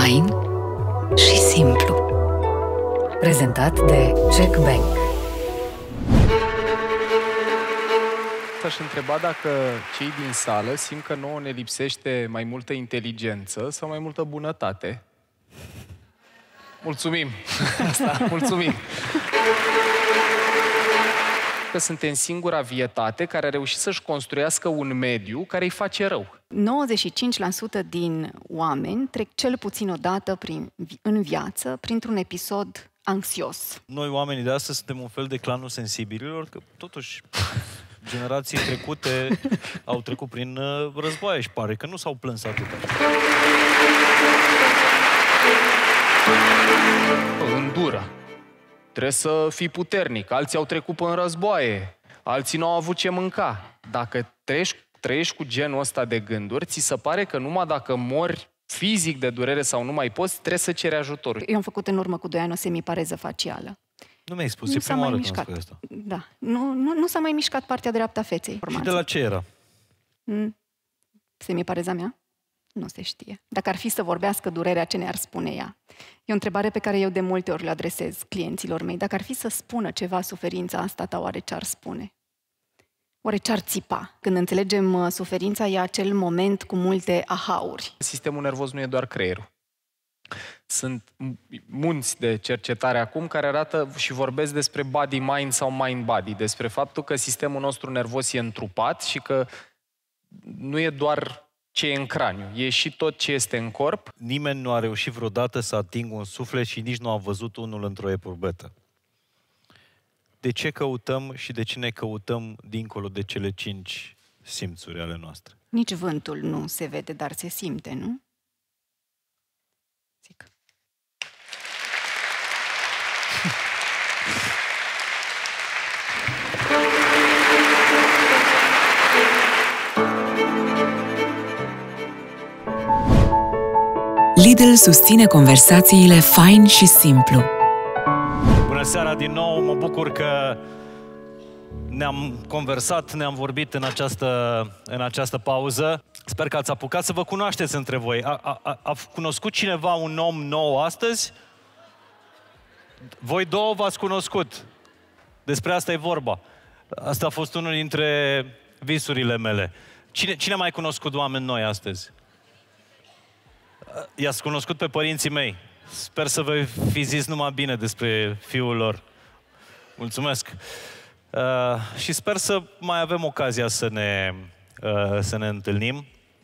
fain și simplu. Prezentat de CEC Bank. Aș întreba dacă cei din sală simt că nouă ne lipsește mai multă inteligență sau mai multă bunătate. Mulțumim! Asta, mulțumim! Că suntem singura vietate care a reușit să-și construiască un mediu care îi face rău. 95% din oameni trec cel puțin o dată în viață printr-un episod anxios. Noi, oamenii de astăzi, suntem un fel de clanul sensibililor, că totuși generații trecute au trecut prin războaie și pare că nu s-au plâns atâta. Îndură. Trebuie să fii puternic. Alții au trecut până în războaie. Alții nu au avut ce mânca. Dacă trăiești cu genul ăsta de gânduri, ți se pare că numai dacă mori fizic de durere sau nu mai poți, trebuie să ceri ajutor. Eu am făcut în urmă cu 2 ani o semipareză facială. Nu mi-ai spus, e prima oară când am spus asta. Da. Nu s-a mai mișcat partea dreaptă a feței. Și de la ce era? Semipareza mea? Nu se știe. Dacă ar fi să vorbească durerea, ce ne-ar spune ea? E o întrebare pe care eu de multe ori le adresez clienților mei. Dacă ar fi să spună ceva suferința asta ta, oare ce ar spune? Oare ce ar țipa? Când înțelegem suferința, e acel moment cu multe aha-uri. Sistemul nervos nu e doar creierul. Sunt munți de cercetare acum care arată și vorbesc despre body-mind sau mind-body, despre faptul că sistemul nostru nervos e întrupat și că nu e doar ce e în craniu, e și tot ce este în corp. Nimeni nu a reușit vreodată să atingă un suflet și nici nu a văzut unul într-o epurbetă. De ce căutăm și de ce ne căutăm dincolo de cele 5 simțuri ale noastre? Nici vântul nu se vede, dar se simte, nu? Zic. Lidl susține conversațiile fain și simplu. Bună seara din nou, mă bucur că ne-am conversat, ne-am vorbit în această pauză. Sper că ați apucat să vă cunoașteți între voi. A cunoscut cineva un om nou astăzi? Voi două v-ați cunoscut. Despre asta e vorba. Asta a fost unul dintre visurile mele. Cine a mai cunoscut oameni noi astăzi? I-ați cunoscut pe părinții mei. Sper să vă fi zis numai bine despre fiul lor. Mulțumesc! Și sper să mai avem ocazia să ne întâlnim.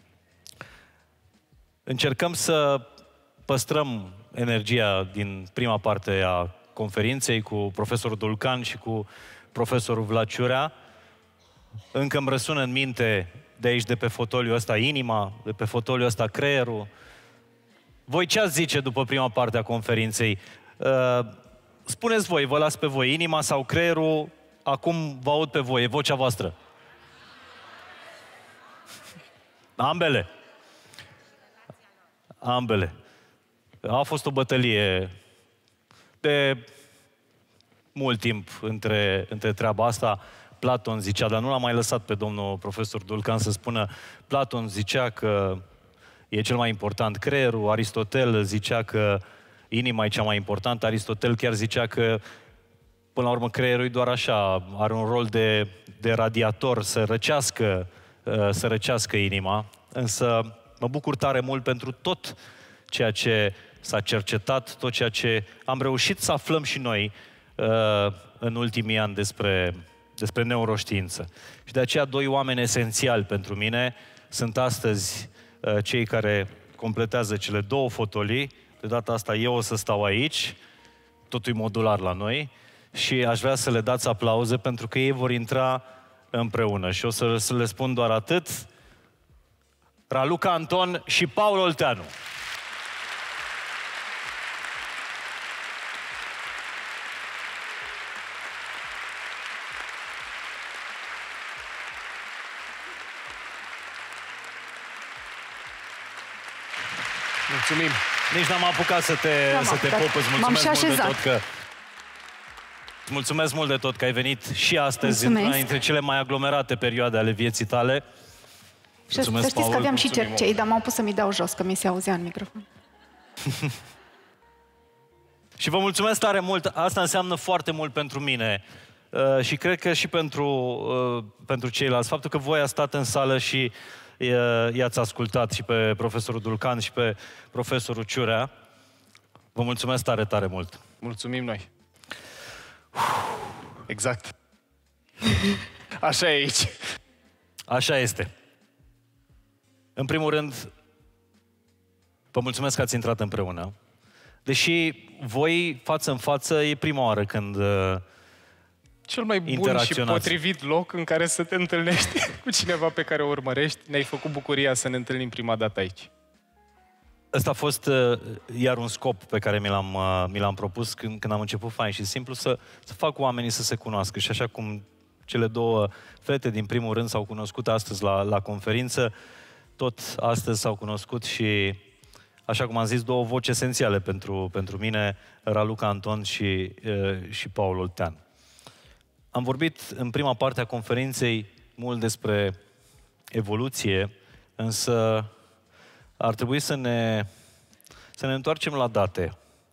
Încercăm să păstrăm energia din prima parte a conferinței cu profesorul Dulcan și cu profesorul Vlad Ciurea. Încă îmi răsună în minte de aici, de pe fotoliul ăsta, inima, de pe fotoliul ăsta, creierul. Voi ce ați zice după prima parte a conferinței? Spuneți voi, vă las pe voi, inima sau creierul, acum vă aud pe voi, e vocea voastră. Ambele. Ambele. A fost o bătălie de mult timp între treaba asta. Platon zicea, dar nu l-am mai lăsat pe domnul profesor Dulcan să spună, Platon zicea că e cel mai important creierul, Aristotel zicea că inima e cea mai importantă, Aristotel chiar zicea că până la urmă creierul e doar așa, are un rol de radiator, să răcească inima, însă mă bucur tare mult pentru tot ceea ce s-a cercetat, tot ceea ce am reușit să aflăm și noi în ultimii ani despre neuroștiință. Și de aceea 2 oameni esențiali pentru mine sunt astăzi cei care completează cele 2 fotolii. De data asta eu o să stau aici, totul e modular la noi, și aș vrea să le dați aplauze pentru că ei vor intra împreună. Și o să le spun doar atât: Raluca Anton și Paul Olteanu. Mulțumim! Nici n-am apucat să te pop. Mulțumesc mult de tot că ai venit și astăzi, într-una dintre cele mai aglomerate perioade ale vieții tale. Mulțumesc, să știți că aveam și cercei, dar m-au pus să mi dau jos, că mi se auzea în microfon. Și vă mulțumesc tare mult. Asta înseamnă foarte mult pentru mine. Și cred că și pentru ceilalți. Faptul că voi ați stat în sală și i-ați ascultat și pe profesorul Dulcan și pe profesorul Ciurea. Vă mulțumesc tare, tare mult. Mulțumim noi. Exact. Așa e aici. Așa este. În primul rând, vă mulțumesc că ați intrat împreună. Deși voi, față în față, e prima oară când cel mai bun și potrivit loc în care să te întâlnești cu cineva pe care o urmărești. Ne-ai făcut bucuria să ne întâlnim prima dată aici. Ăsta a fost iar un scop pe care mi l-am propus când am început Fain și Simplu, să fac oamenii să se cunoască. Și așa cum cele două fete din primul rând s-au cunoscut astăzi la conferință, tot astăzi s-au cunoscut și, așa cum am zis, două voci esențiale pentru mine, Raluca Anton și Paul Oltean. Am vorbit în prima parte a conferinței mult despre evoluție, însă ar trebui să ne întoarcem la date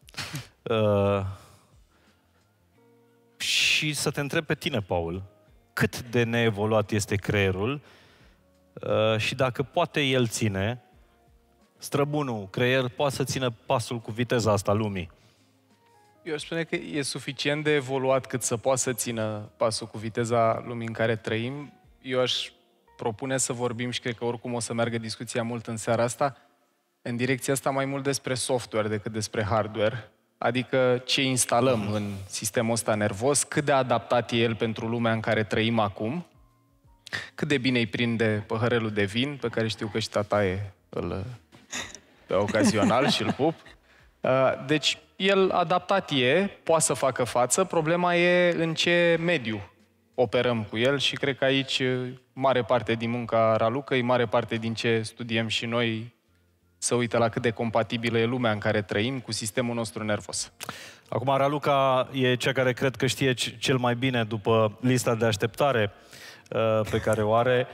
și să te întreb pe tine, Paul, cât de neevoluat este creierul și dacă poate el ține, străbunul creier poate să țină pasul cu viteza asta lumii. Eu aș spune că e suficient de evoluat cât să poată să țină pasul cu viteza lumii în care trăim. Eu aș propune să vorbim și cred că oricum o să meargă discuția mult în seara asta, în direcția asta mai mult despre software decât despre hardware. Adică ce instalăm în sistemul ăsta nervos, cât de adaptat e el pentru lumea în care trăim acum, cât de bine îi prinde păhărelul de vin, pe care știu că și tataie pe ocazional și îl pup. Deci, el adaptat poate să facă față, problema e în ce mediu operăm cu el și cred că aici mare parte din munca Ralucăi, mare parte din ce studiem și noi să uită la cât de compatibilă e lumea în care trăim cu sistemul nostru nervos. Acum, Raluca e cea care cred că știe cel mai bine după lista de așteptare pe care o are.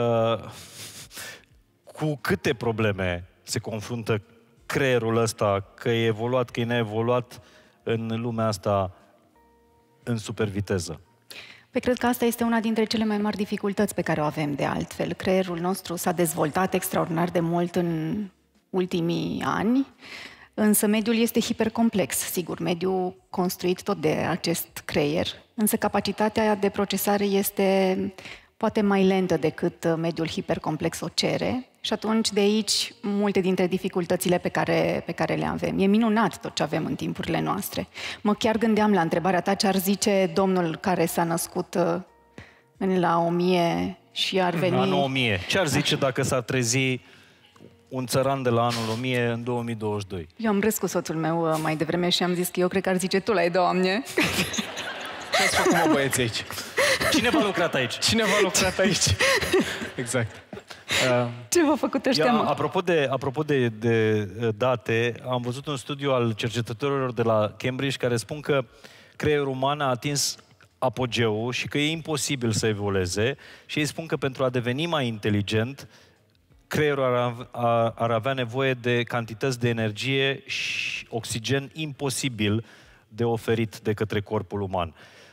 Cu câte probleme se confruntă creierul ăsta, că e evoluat, că e neevoluat în lumea asta în superviteză? Păi cred că asta este una dintre cele mai mari dificultăți pe care o avem de altfel. Creierul nostru s-a dezvoltat extraordinar de mult în ultimii ani, însă mediul este hipercomplex, sigur, mediul construit tot de acest creier, însă capacitatea de procesare este poate mai lentă decât mediul hipercomplex o cere și atunci de aici multe dintre dificultățile pe care le avem. E minunat tot ce avem în timpurile noastre. Mă chiar gândeam la întrebarea ta ce ar zice domnul care s-a născut la 1000 și ar veni... Anul 1000. Ce ar zice dacă s-ar trezi un țăran de la anul 1000 în 2022? Eu am râs cu soțul meu mai devreme și am zis că eu cred că ar zice tu la Doamne. Ce ați făcut, mă, băieți, aici? Cine v-a lucrat aici? Cine v-a lucrat aici? Exact. Ce v-a făcut ăștia, mă? Apropo de date, am văzut un studiu al cercetătorilor de la Cambridge care spun că creierul uman a atins apogeul și că e imposibil să evolueze și ei spun că pentru a deveni mai inteligent, creierul ar avea nevoie de cantități de energie și oxigen imposibil de oferit de către corpul uman.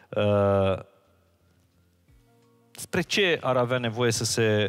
Spre ce ar avea nevoie să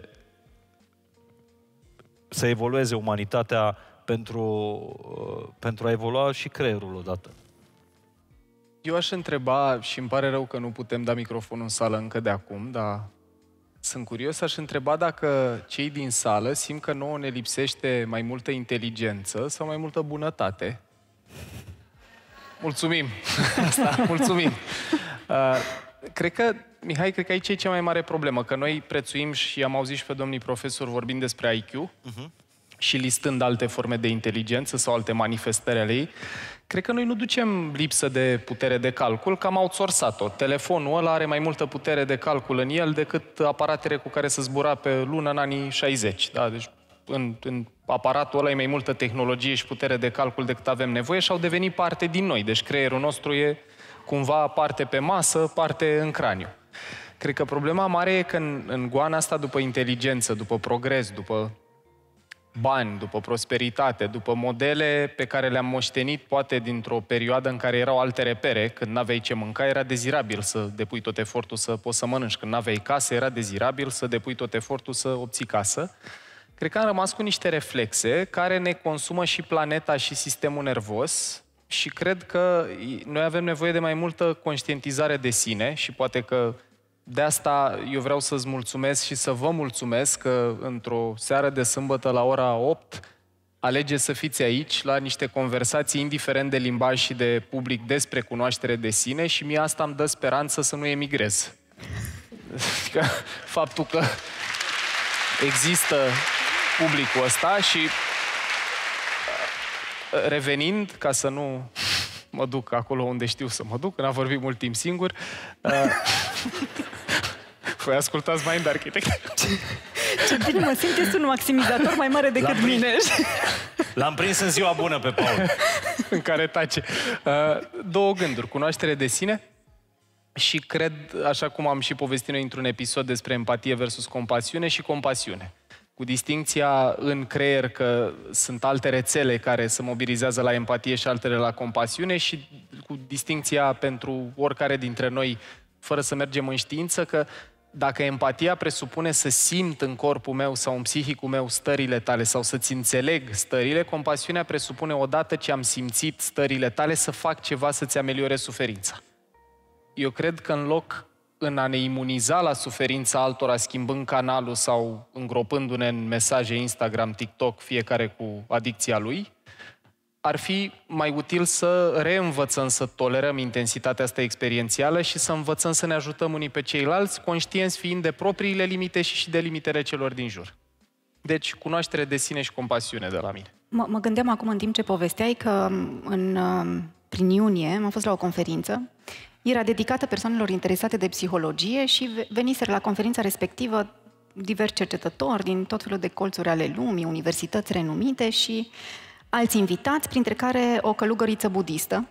evolueze umanitatea pentru a evolua și creierul odată? Eu aș întreba, și îmi pare rău că nu putem da microfonul în sală încă de acum, dar sunt curios, aș întreba dacă cei din sală simt că nouă ne lipsește mai multă inteligență sau mai multă bunătate. Mulțumim! Asta, mulțumim! Cred că, Mihai, cred că aici e cea mai mare problemă, că noi prețuim și am auzit și pe domnii profesori vorbind despre IQ și listând alte forme de inteligență sau alte manifestări ale ei. Cred că noi nu ducem lipsă de putere de calcul, că am outsourcat-o. Telefonul ăla are mai multă putere de calcul în el decât aparatele cu care se zbura pe lună în anii 60. Da? Deci în aparatul ăla e mai multă tehnologie și putere de calcul decât avem nevoie și au devenit parte din noi. Deci creierul nostru e cumva parte pe masă, parte în craniu. Cred că problema mare e că în goana asta, după inteligență, după progres, după bani, după prosperitate, după modele pe care le-am moștenit poate dintr-o perioadă în care erau alte repere, când n-aveai ce mânca, era dezirabil să depui tot efortul să poți să mănânci. Când n-aveai casă, era dezirabil să depui tot efortul să obții casă. Cred că am rămas cu niște reflexe care ne consumă și planeta și sistemul nervos și cred că noi avem nevoie de mai multă conștientizare de sine și poate că de asta eu vreau să-ți mulțumesc și să vă mulțumesc că într-o seară de sâmbătă la ora 8 alegeți să fiți aici la niște conversații, indiferent de limbaj și de public, despre cunoaștere de sine și mie asta îmi dă speranță să nu emigrez. Faptul că există publicul ăsta și revenind, ca să nu mă duc acolo unde știu să mă duc, n-am vorbit mult timp singur, voi ascultați Mind Architect. Ce bine mă simt, este un maximizator mai mare decât mine. L-am prins în ziua bună pe Paul. În care tace. Două gânduri. Cunoaștere de sine și cred, așa cum am și povestit noi într-un episod despre empatie versus compasiune și compasiune. Cu distincția în creier că sunt alte rețele care se mobilizează la empatie și altele la compasiune și cu distincția pentru oricare dintre noi, fără să mergem în știință, că dacă empatia presupune să simt în corpul meu sau în psihicul meu stările tale sau să-ți înțeleg stările, compasiunea presupune odată ce am simțit stările tale să fac ceva să-ți ameliore suferința. Eu cred că în a ne imuniza la suferința altora, schimbând canalul sau îngropându-ne în mesaje Instagram, TikTok, fiecare cu adicția lui, ar fi mai util să reînvățăm să tolerăm intensitatea asta experiențială și să învățăm să ne ajutăm unii pe ceilalți, conștienți fiind de propriile limite și de limitele celor din jur. Deci, cunoaștere de sine și compasiune de la mine. Mă gândeam acum în timp ce povesteai că prin iunie am fost la o conferință. Era dedicată persoanelor interesate de psihologie și veniseră la conferința respectivă diversi cercetători din tot felul de colțuri ale lumii, universități renumite și alți invitați, printre care o călugăriță budistă,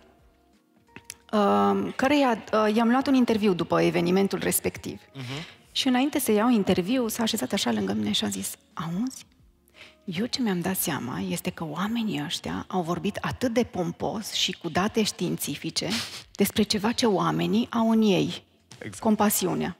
căreia i-am luat un interviu după evenimentul respectiv. Și înainte să iau interviu, s-a așezat așa lângă mine și a zis: auzi, eu ce mi-am dat seama este că oamenii ăștia au vorbit atât de pompos și cu date științifice despre ceva ce oamenii au în ei, exact. Compasiunea.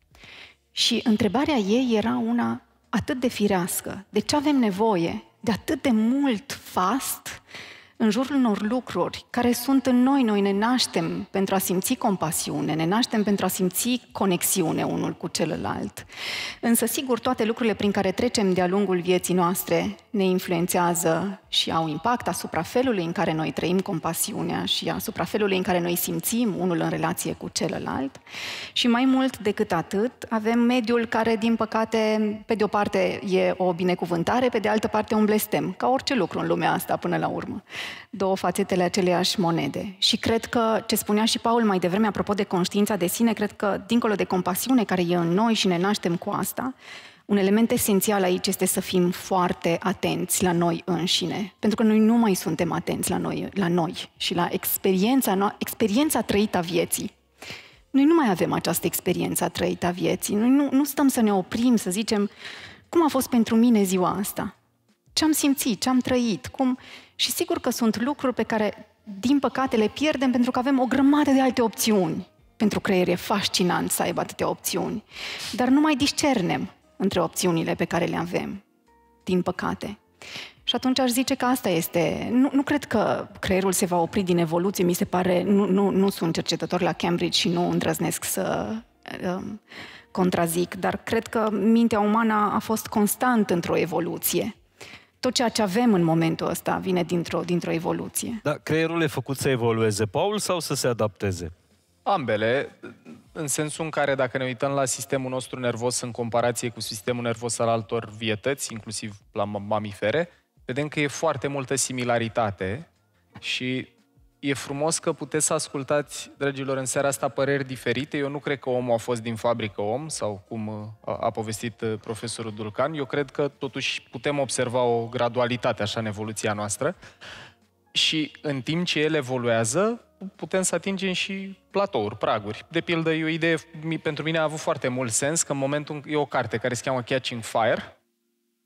Și întrebarea ei era una atât de firească. De ce avem nevoie de atât de mult fast în jurul unor lucruri care sunt în noi? Noi ne naștem pentru a simți compasiune, ne naștem pentru a simți conexiune unul cu celălalt. Însă, sigur, toate lucrurile prin care trecem de-a lungul vieții noastre ne influențează și au impact asupra felului în care noi trăim compasiunea și asupra felului în care noi simțim unul în relație cu celălalt. Și mai mult decât atât, avem mediul care, din păcate, pe de o parte e o binecuvântare, pe de altă parte un blestem, ca orice lucru în lumea asta până la urmă. Două fațetele aceleiași monede. Și cred că, ce spunea și Paul mai devreme, apropo de conștiința de sine, cred că, dincolo de compasiune care e în noi și ne naștem cu asta, un element esențial aici este să fim foarte atenți la noi înșine. Pentru că noi nu mai suntem atenți la noi și la experiența trăită a vieții. Noi nu mai avem această experiență trăită a vieții. Noi nu stăm să ne oprim, să zicem, cum a fost pentru mine ziua asta? Ce am simțit, ce am trăit, cum... Și sigur că sunt lucruri pe care, din păcate, le pierdem pentru că avem o grămadă de alte opțiuni. Pentru creier e fascinant să aibă atâtea opțiuni. Dar nu mai discernem între opțiunile pe care le avem, din păcate. Și atunci aș zice că asta este... Nu cred că creierul se va opri din evoluție, mi se pare... Nu sunt cercetător la Cambridge și nu îndrăznesc să contrazic, dar cred că mintea umană a fost constant într-o evoluție. Tot ceea ce avem în momentul ăsta vine dintr-o evoluție. Dar creierul e făcut să evolueze, Paul, sau să se adapteze? Ambele, în sensul în care dacă ne uităm la sistemul nostru nervos în comparație cu sistemul nervos al altor vietăți, inclusiv la mamifere, vedem că e foarte multă similaritate și e frumos că puteți să ascultați, dragilor, în seara asta păreri diferite. Eu nu cred că omul a fost din fabrică om, sau cum a povestit profesorul Dulcan. Eu cred că totuși putem observa o gradualitate așa în evoluția noastră și în timp ce el evoluează, putem să atingem și platouri, praguri. De pildă, e o idee, pentru mine a avut foarte mult sens, că în momentul, e o carte care se cheamă Catching Fire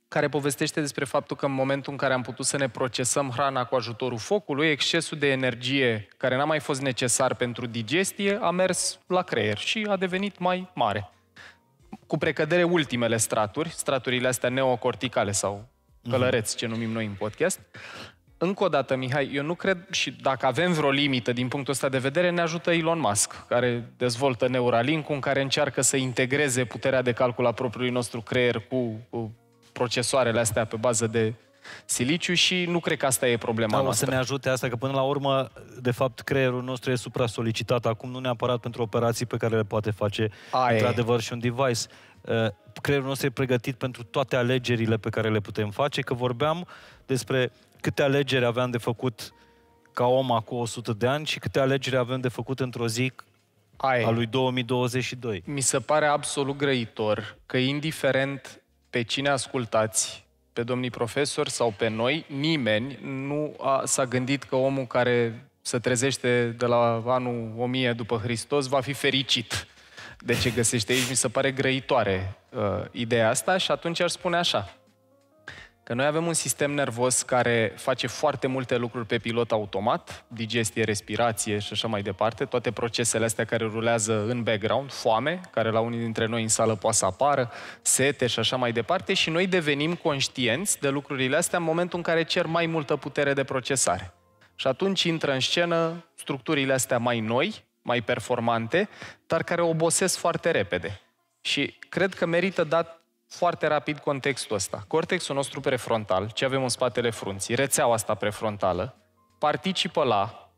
care povestește despre faptul că în momentul în care am putut să ne procesăm hrana cu ajutorul focului, excesul de energie care n-a mai fost necesar pentru digestie a mers la creier și a devenit mai mare. Cu precădere ultimele straturi, straturile astea neocorticale sau călăreți, ce numim noi în podcast. Încă o dată, Mihai, eu nu cred, și dacă avem vreo limită din punctul ăsta de vedere, ne ajută Elon Musk, care dezvoltă Neuralink-ul, în care încearcă să integreze puterea de calcul a propriului nostru creier cu procesoarele astea pe bază de siliciu și nu cred că asta e problema noastră. O să ne ajute asta, că până la urmă, de fapt, creierul nostru e supra-solicitat acum, nu neapărat pentru operații pe care le poate face, într-adevăr, și un device. Creierul nostru e pregătit pentru toate alegerile pe care le putem face, că vorbeam despre câte alegeri aveam de făcut ca om acum 100 de ani și câte alegeri avem de făcut într-o zi a lui 2022. Mi se pare absolut grăitor că, indiferent pe cine ascultați, pe domnii profesori sau pe noi, nimeni nu s-a gândit că omul care se trezește de la anul 1000 după Hristos va fi fericit de ce găsește aici. Mi se pare grăitoare ideea asta și atunci aș spune așa, că noi avem un sistem nervos care face foarte multe lucruri pe pilot automat, digestie, respirație și așa mai departe, toate procesele astea care rulează în background, foame, care la unii dintre noi în sală poate să apară, sete și așa mai departe, și noi devenim conștienți de lucrurile astea în momentul în care cer mai multă putere de procesare. Și atunci intră în scenă structurile astea mai noi, mai performante, dar care obosesc foarte repede. Și cred că merită dat foarte rapid contextul ăsta. Cortexul nostru prefrontal, ce avem în spatele frunții, rețeaua asta prefrontală, participă la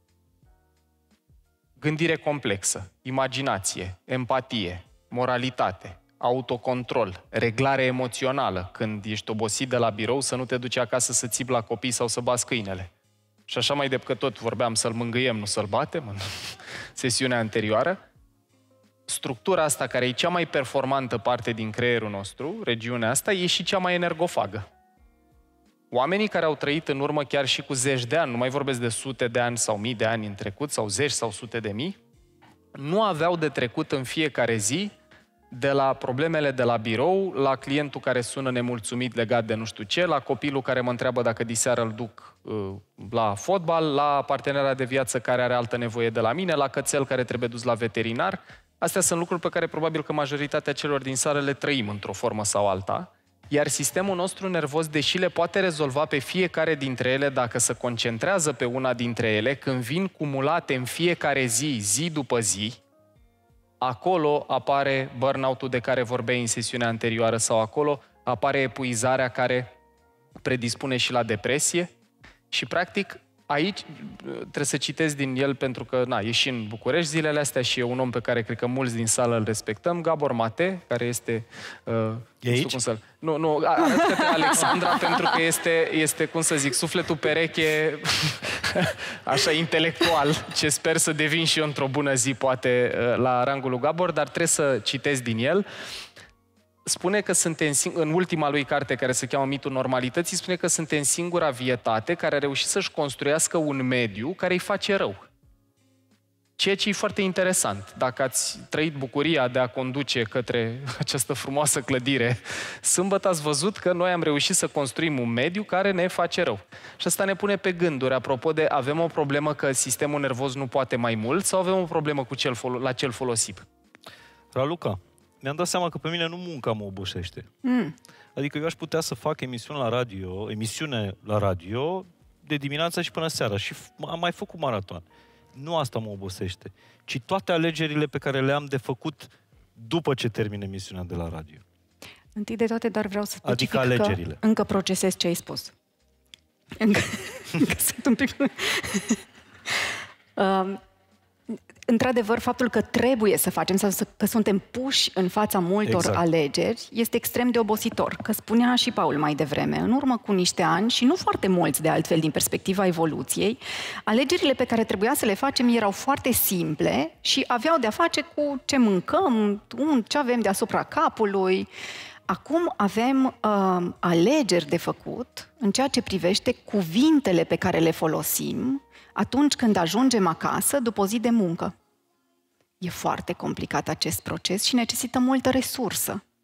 gândire complexă, imaginație, empatie, moralitate, autocontrol, reglare emoțională, când ești obosit de la birou să nu te duci acasă să țipi la copii sau să bați câinele. Și așa mai departe, tot vorbeam să-l mângâiem, nu să-l batem în sesiunea anterioară. Structura asta, care e cea mai performantă parte din creierul nostru, regiunea asta, e și cea mai energofagă. Oamenii care au trăit în urmă chiar și cu zeci de ani, nu mai vorbesc de sute de ani sau mii de ani în trecut, sau zeci sau sute de mii, nu aveau de trecut în fiecare zi de la problemele de la birou, la clientul care sună nemulțumit legat de nu știu ce, la copilul care mă întreabă dacă diseară îl duc la fotbal, la partenera de viață care are altă nevoie de la mine, la cățel care trebuie dus la veterinar. Astea sunt lucruri pe care probabil că majoritatea celor din sală le trăim într-o formă sau alta, iar sistemul nostru nervos, deși le poate rezolva pe fiecare dintre ele, dacă se concentrează pe una dintre ele, când vin cumulate în fiecare zi, zi după zi, acolo apare burnout-ul de care vorbeai în sesiunea anterioară sau acolo apare epuizarea care predispune și la depresie și, practic, aici trebuie să citesc din el pentru că, e și în București zilele astea și e un om pe care cred că mulți din sală îl respectăm, Gabor Mate, care este... E aici? Nu, arăt către Alexandra pentru că este, cum să zic, sufletul pereche, așa intelectual, ce sper să devin și eu într-o bună zi, poate, la rangul lui Gabor, dar trebuie să citesc din el. Spune că suntem, în ultima lui carte, care se cheamă Mitul Normalității, spune că suntem singura vietate care a reușit să-și construiască un mediu care îi face rău. Ceea ce e foarte interesant. Dacă ați trăit bucuria de a conduce către această frumoasă clădire, sâmbătă ați văzut că noi am reușit să construim un mediu care ne face rău. Și asta ne pune pe gânduri, apropo de avem o problemă că sistemul nervos nu poate mai mult sau avem o problemă cu la ce-l folosim? Raluca, mi-am dat seama că pe mine nu munca mă obosește. Adică eu aș putea să fac emisiune la radio de dimineața și până seara și am mai făcut maraton. Nu asta mă obosește, ci toate alegerile pe care le am de făcut după ce termin emisiunea de la radio. Întâi de toate, doar vreau să specific alegerile. Că încă procesez ce ai spus. Încă sunt un pic... Într-adevăr, faptul că trebuie să facem sau că suntem puși în fața multor alegeri este extrem de obositor. Că spunea și Paul mai devreme, în urmă cu niște ani, și nu foarte mulți de altfel din perspectiva evoluției, alegerile pe care trebuia să le facem erau foarte simple și aveau de-a face cu ce mâncăm, ce avem deasupra capului. Acum avem alegeri de făcut în ceea ce privește cuvintele pe care le folosim atunci când ajungem acasă după o zi de muncă. E foarte complicat acest proces și necesită multă resursă.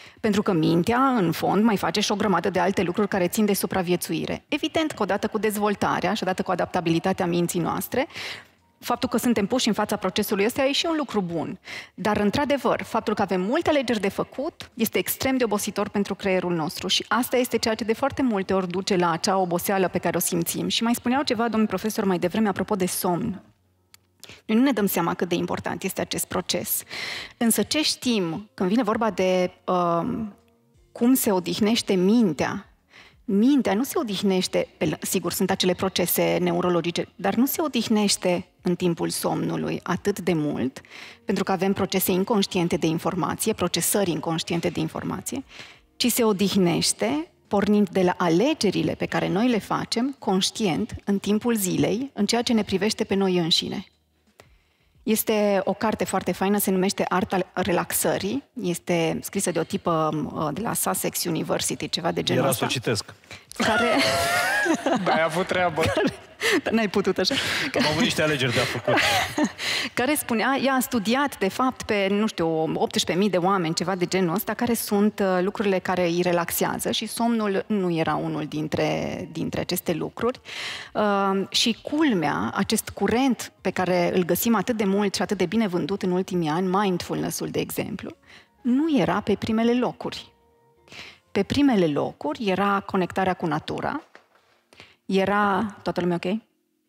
Pentru că mintea, în fond, mai face și o grămadă de alte lucruri care țin de supraviețuire. Evident că odată cu dezvoltarea și odată cu adaptabilitatea minții noastre, faptul că suntem puși în fața procesului ăsta e și un lucru bun. Dar, într-adevăr, faptul că avem multe alegeri de făcut este extrem de obositor pentru creierul nostru și asta este ceea ce de foarte multe ori duce la acea oboseală pe care o simțim. Și mai spuneau ceva, domnul profesor, mai devreme, apropo de somn. Noi nu ne dăm seama cât de important este acest proces. Însă ce știm când vine vorba de cum se odihnește mintea? Mintea nu se odihnește, sigur, sunt acele procese neurologice, dar nu se odihnește în timpul somnului atât de mult, pentru că avem procese inconștiente de informație, procesări inconștiente de informație, ci se odihnește pornind de la alegerile pe care noi le facem conștient în timpul zilei, în ceea ce ne privește pe noi înșine. Este o carte foarte faină, se numește Arta relaxării. Este scrisă de o tipă de la Sussex University, ceva de genul ăsta. Era să o citesc. Care... Ai avut treabă. Dar n-ai putut așa. Am avut niște alegeri de a făcut. Care spunea, ea a studiat, de fapt, pe, nu știu, 18.000 de oameni, ceva de genul ăsta, care sunt lucrurile care îi relaxează și somnul nu era unul dintre aceste lucruri. Și culmea, acest curent pe care îl găsim atât de mult și atât de bine vândut în ultimii ani, mindfulness-ul, de exemplu, nu era pe primele locuri. Pe primele locuri era conectarea cu natura, era... Toată lumea ok?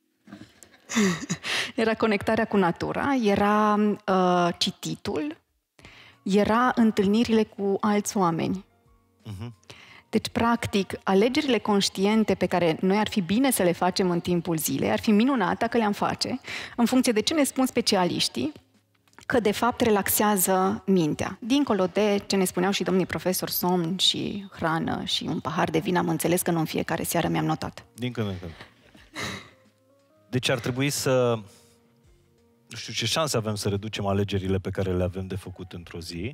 Era conectarea cu natura, era cititul, era întâlnirile cu alți oameni. Deci, practic, alegerile conștiente pe care noi ar fi bine să le facem în timpul zilei, ar fi minunat dacă le-am face, în funcție de ce ne spun specialiștii, că de fapt relaxează mintea. Dincolo de ce ne spuneau și domnii profesor, somn și hrană și un pahar de vin, am înțeles că nu în fiecare seară mi-am notat. Din când în când. Deci ar trebui să... Nu știu ce șanse avem să reducem alegerile pe care le avem de făcut într-o zi,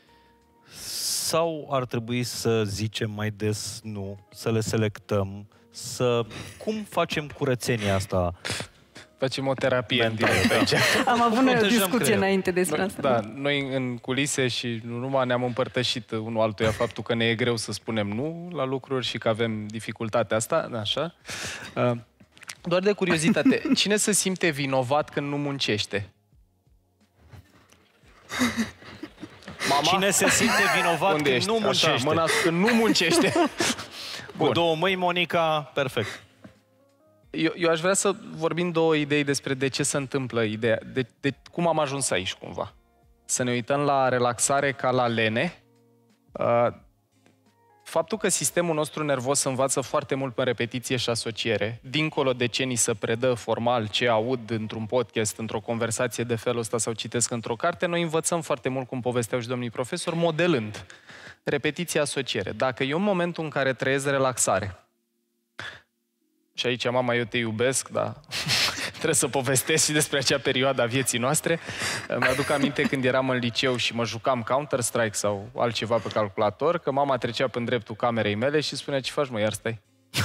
sau ar trebui să zicem mai des nu, să le selectăm, să... Cum facem curățenia asta? Facem o terapie în direct aici. Am avut o discuție înainte despre asta. Da, noi în culise și nu numai ne-am împărtășit unul altuia faptul că ne e greu să spunem nu la lucruri și că avem dificultatea asta, așa. Doar de curiozitate, cine se simte vinovat când nu muncește? Mama? Cine se simte vinovat Unde când ești? nu muncește? Așa, mâna când nu muncește. Cu două mâini, Monica, perfect. Eu aș vrea să vorbim două idei despre de ce se întâmplă ideea, de cum am ajuns aici, cumva. Să ne uităm la relaxare ca la lene. Faptul că sistemul nostru nervos învață foarte mult pe repetiție și asociere, dincolo de ce ni se predă formal, ce aud într-un podcast, într-o conversație de felul ăsta sau citesc într-o carte, noi învățăm foarte mult, cum povesteau și domnii profesori, modelând. Repetiție, asociere. Dacă eu în momentul în care trăiesc relaxare, și aici, mama, eu te iubesc, dar trebuie să povestesc și despre acea perioadă a vieții noastre. Mi-aduc aminte când eram în liceu și mă jucam Counter-Strike sau altceva pe calculator, că mama trecea pe dreptul camerei mele și spunea, ce faci, mă, iar stai?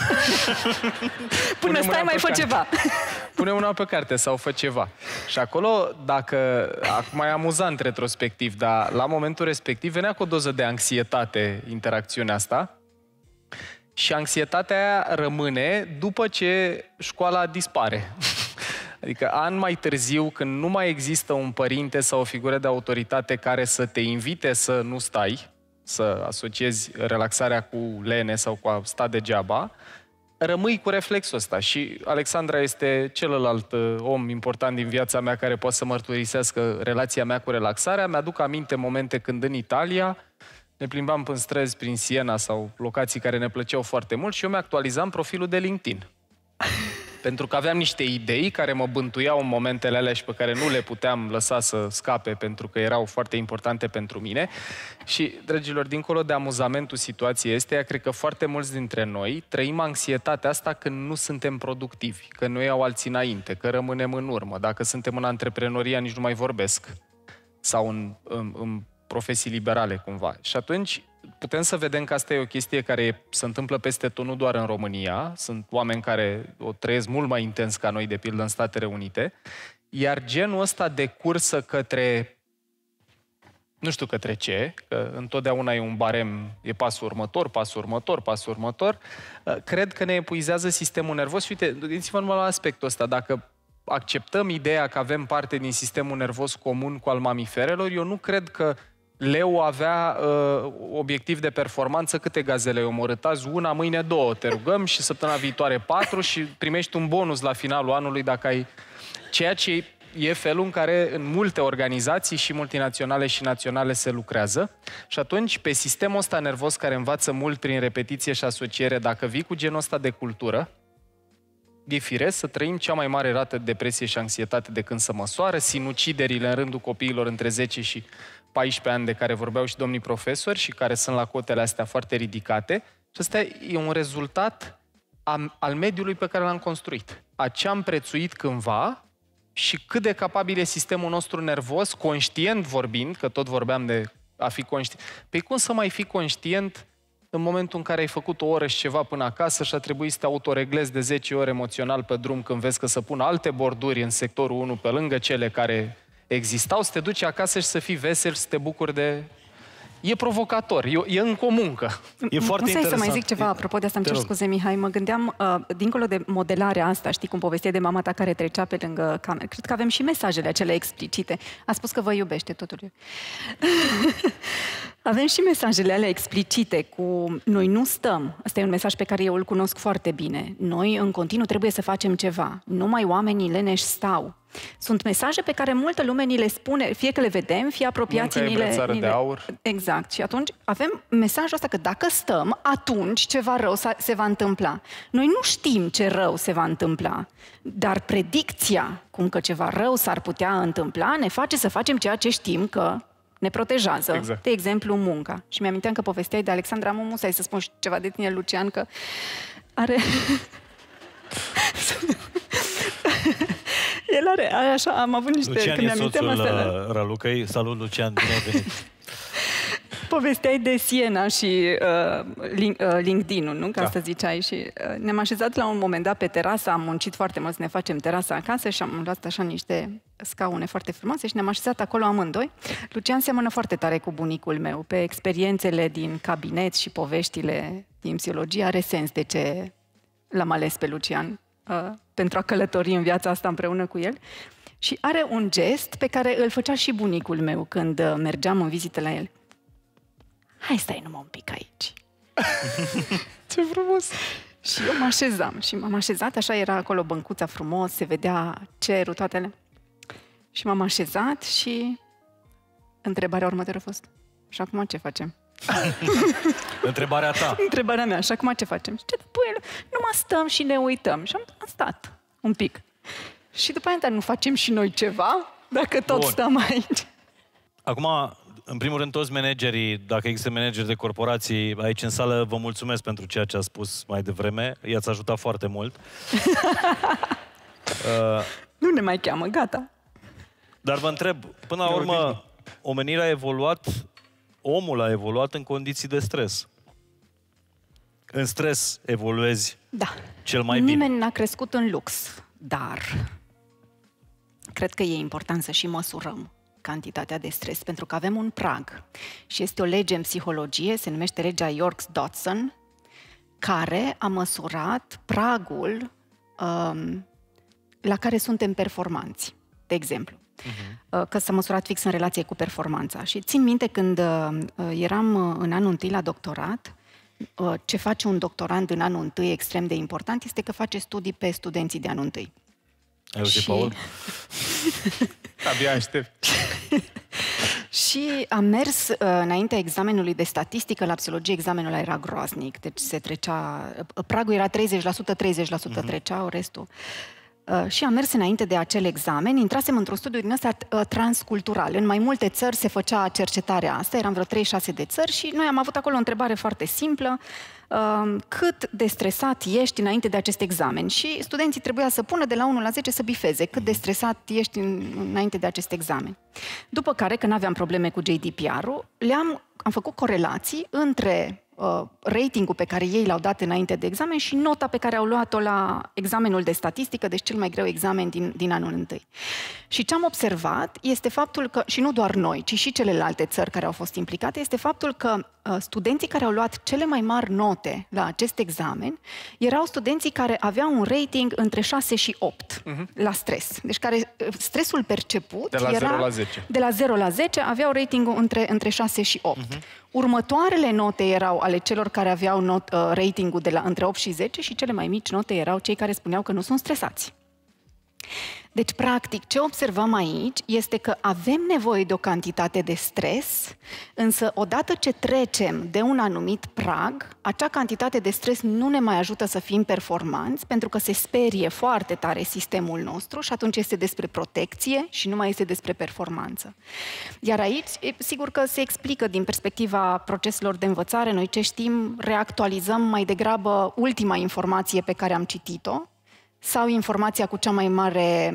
Până stai, mai fă ceva. Pune una pe carte sau fă ceva. Și acolo, dacă... Acum e amuzant retrospectiv, dar la momentul respectiv venea cu o doză de anxietate interacțiunea asta. Și anxietatea aia rămâne după ce școala dispare. Adică an mai târziu, când nu mai există un părinte sau o figură de autoritate care să te invite să nu stai, să asociezi relaxarea cu lene sau cu a sta degeaba, rămâi cu reflexul ăsta. Și Alexandra este celălalt om important din viața mea care poate să mărturisească relația mea cu relaxarea. Mi-aduc aminte momente când în Italia ne plimbam prin străzi, prin Siena sau locații care ne plăceau foarte mult și eu mi-actualizam profilul de LinkedIn. Pentru că aveam niște idei care mă bântuiau în momentele alea și pe care nu le puteam lăsa să scape pentru că erau foarte importante pentru mine. Și, dragilor, dincolo de amuzamentul situației esteia, cred că foarte mulți dintre noi trăim anxietatea asta când nu suntem productivi, că nu iau alții înainte, că rămânem în urmă. Dacă suntem în antreprenoria, nici nu mai vorbesc. Sau în profesii liberale, cumva. Și atunci putem să vedem că asta e o chestie care se întâmplă peste tot, nu doar în România. Sunt oameni care o trăiesc mult mai intens ca noi, de pildă, în Statele Unite. Iar genul ăsta de cursă către Nu știu către ce, că întotdeauna e un barem, e pasul următor, pasul următor, pasul următor. Cred că ne epuizează sistemul nervos. Și uite, gândiți-vă numai la aspectul ăsta. Dacă acceptăm ideea că avem parte din sistemul nervos comun cu al mamiferelor, eu nu cred că leu avea obiectiv de performanță. Câte gazele ai omorât azi? Una, mâine 2. Te rugăm și săptămâna viitoare 4 și primești un bonus la finalul anului dacă ai... Ceea ce e felul în care în multe organizații și multinaționale și naționale se lucrează. Și atunci, pe sistemul ăsta nervos care învață mult prin repetiție și asociere, dacă vii cu genul ăsta de cultură, e firesc să trăim cea mai mare rată de depresie și anxietate de când se măsoară, sinuciderile în rândul copiilor între 10 și 14 ani de care vorbeau și domnii profesori și care sunt la cotele astea foarte ridicate. Și ăsta e un rezultat al mediului pe care l-am construit. A ce am prețuit cândva și cât de capabil e sistemul nostru nervos, conștient vorbind, că tot vorbeam de a fi conștient. Păi cum să mai fii conștient în momentul în care ai făcut o oră și ceva până acasă și a trebuit să te autoreglezi de 10 ori emoțional pe drum când vezi că să pun alte borduri în sectorul 1 pe lângă cele care existau, să te duci acasă și să fii vesel și să te bucuri de... E provocator, e încă o muncă. E foarte interesant. Să mai zic ceva apropo de asta, îmi cer scuze, Mihai. Mă gândeam, dincolo de modelarea asta, știi cum povestea de mama ta care trecea pe lângă cameră, cred că avem și mesajele acelea explicite. A spus că vă iubește, totul. Avem și mesajele alea explicite cu noi nu stăm. Asta e un mesaj pe care eu îl cunosc foarte bine. Noi în continuu trebuie să facem ceva. Numai oamenii leneși stau. Sunt mesaje pe care multă lume ni le spune, fie că le vedem, fie apropiații ni le... de aur. Exact. Și atunci avem mesajul ăsta că dacă stăm, atunci ceva rău se va întâmpla. Noi nu știm ce rău se va întâmpla, dar predicția cum că ceva rău s-ar putea întâmpla ne face să facem ceea ce știm că ne protejează. Exact. De exemplu, munca. Și mi-aminteam că povesteai de Alexandra Mumusai, să spun ceva de tine, Lucian, că are... El are, așa, am avut niște... Lucian e soțul Ralucăi. Salut, Lucian, bine ai venit. Povesteai de Siena și LinkedIn-ul, nu? Ca să ziceai. Și ne-am așezat la un moment dat pe terasă, am muncit foarte mult să ne facem terasa acasă și am luat așa niște scaune foarte frumoase și ne-am așezat acolo amândoi. Lucian seamănă foarte tare cu bunicul meu. Pe experiențele din cabinet și poveștile din psihologie are sens de ce l-am ales pe Lucian pentru a călători în viața asta împreună cu el. Și are un gest pe care îl făcea și bunicul meu când mergeam în vizită la el. Hai, stai numai un pic aici. Ce frumos! Și eu mă așezam. Și m-am așezat, așa era acolo băncuța frumos, se vedea cerul, toate alea. Și m-am așezat și întrebarea următoare a fost: și acum ce facem? Întrebarea ta. Întrebarea mea. Și acum ce facem? Și ce păi, nu mă stăm și ne uităm. Și am stat un pic. Și după aceea nu facem și noi ceva, dacă tot stăm aici. Acum, în primul rând, toți managerii, dacă există manageri de corporații aici în sală, vă mulțumesc pentru ceea ce a spus mai devreme. I-ați ajutat foarte mult. Nu ne mai cheamă, gata. Dar vă întreb, până la urmă, omenirea a evoluat, omul a evoluat în condiții de stres. În stres evoluezi cel mai bine. Nimeni n-a crescut în lux, dar cred că e important să și măsurăm cantitatea de stres, pentru că avem un prag. Și este o lege în psihologie, se numește legea York-Dodson, care a măsurat pragul la care suntem performanți, de exemplu. Că s-a măsurat fix în relație cu performanța. Și țin minte când eram în anul întâi la doctorat, ce face un doctorand în anul întâi extrem de important este că face studii pe studenții de anul întâi. Ai auzit, Paul? Abia aștept. Și am mers înaintea examenului de statistică, la psihologie examenul ăla era groaznic, deci se trecea, pragul era 30%, treceau restul. Și am mers înainte de acel examen, intrasem într-un studiu din ăsta transcultural. În mai multe țări se făcea cercetarea asta, eram vreo 36 de țări și noi am avut acolo o întrebare foarte simplă: cât de stresat ești înainte de acest examen? Și studenții trebuia să pună de la 1 la 10 să bifeze cât de stresat ești înainte de acest examen. După care, când aveam probleme cu GDPR-ul, am făcut corelații între ratingul pe care ei l-au dat înainte de examen și nota pe care au luat-o la examenul de statistică, deci cel mai greu examen din anul întâi. Și ce am observat este faptul că, și nu doar noi, ci și celelalte țări care au fost implicate, este faptul că studenții care au luat cele mai mari note la acest examen erau studenții care aveau un rating între 6 și 8 la stres. Deci care stresul perceput de la era 0 la 10. De la 0 la 10 aveau ratingul între 6 și 8. Următoarele note erau ale celor care aveau ratingul între 8 și 10 și cele mai mici note erau cei care spuneau că nu sunt stresați. Deci, practic, ce observăm aici este că avem nevoie de o cantitate de stres, însă odată ce trecem de un anumit prag, acea cantitate de stres nu ne mai ajută să fim performanți, pentru că se sperie foarte tare sistemul nostru și atunci este despre protecție și nu mai este despre performanță. Iar aici, sigur că se explică din perspectiva proceselor de învățare, noi ce știm, reactualizăm mai degrabă ultima informație pe care am citit-o, sau informația cu cea mai mare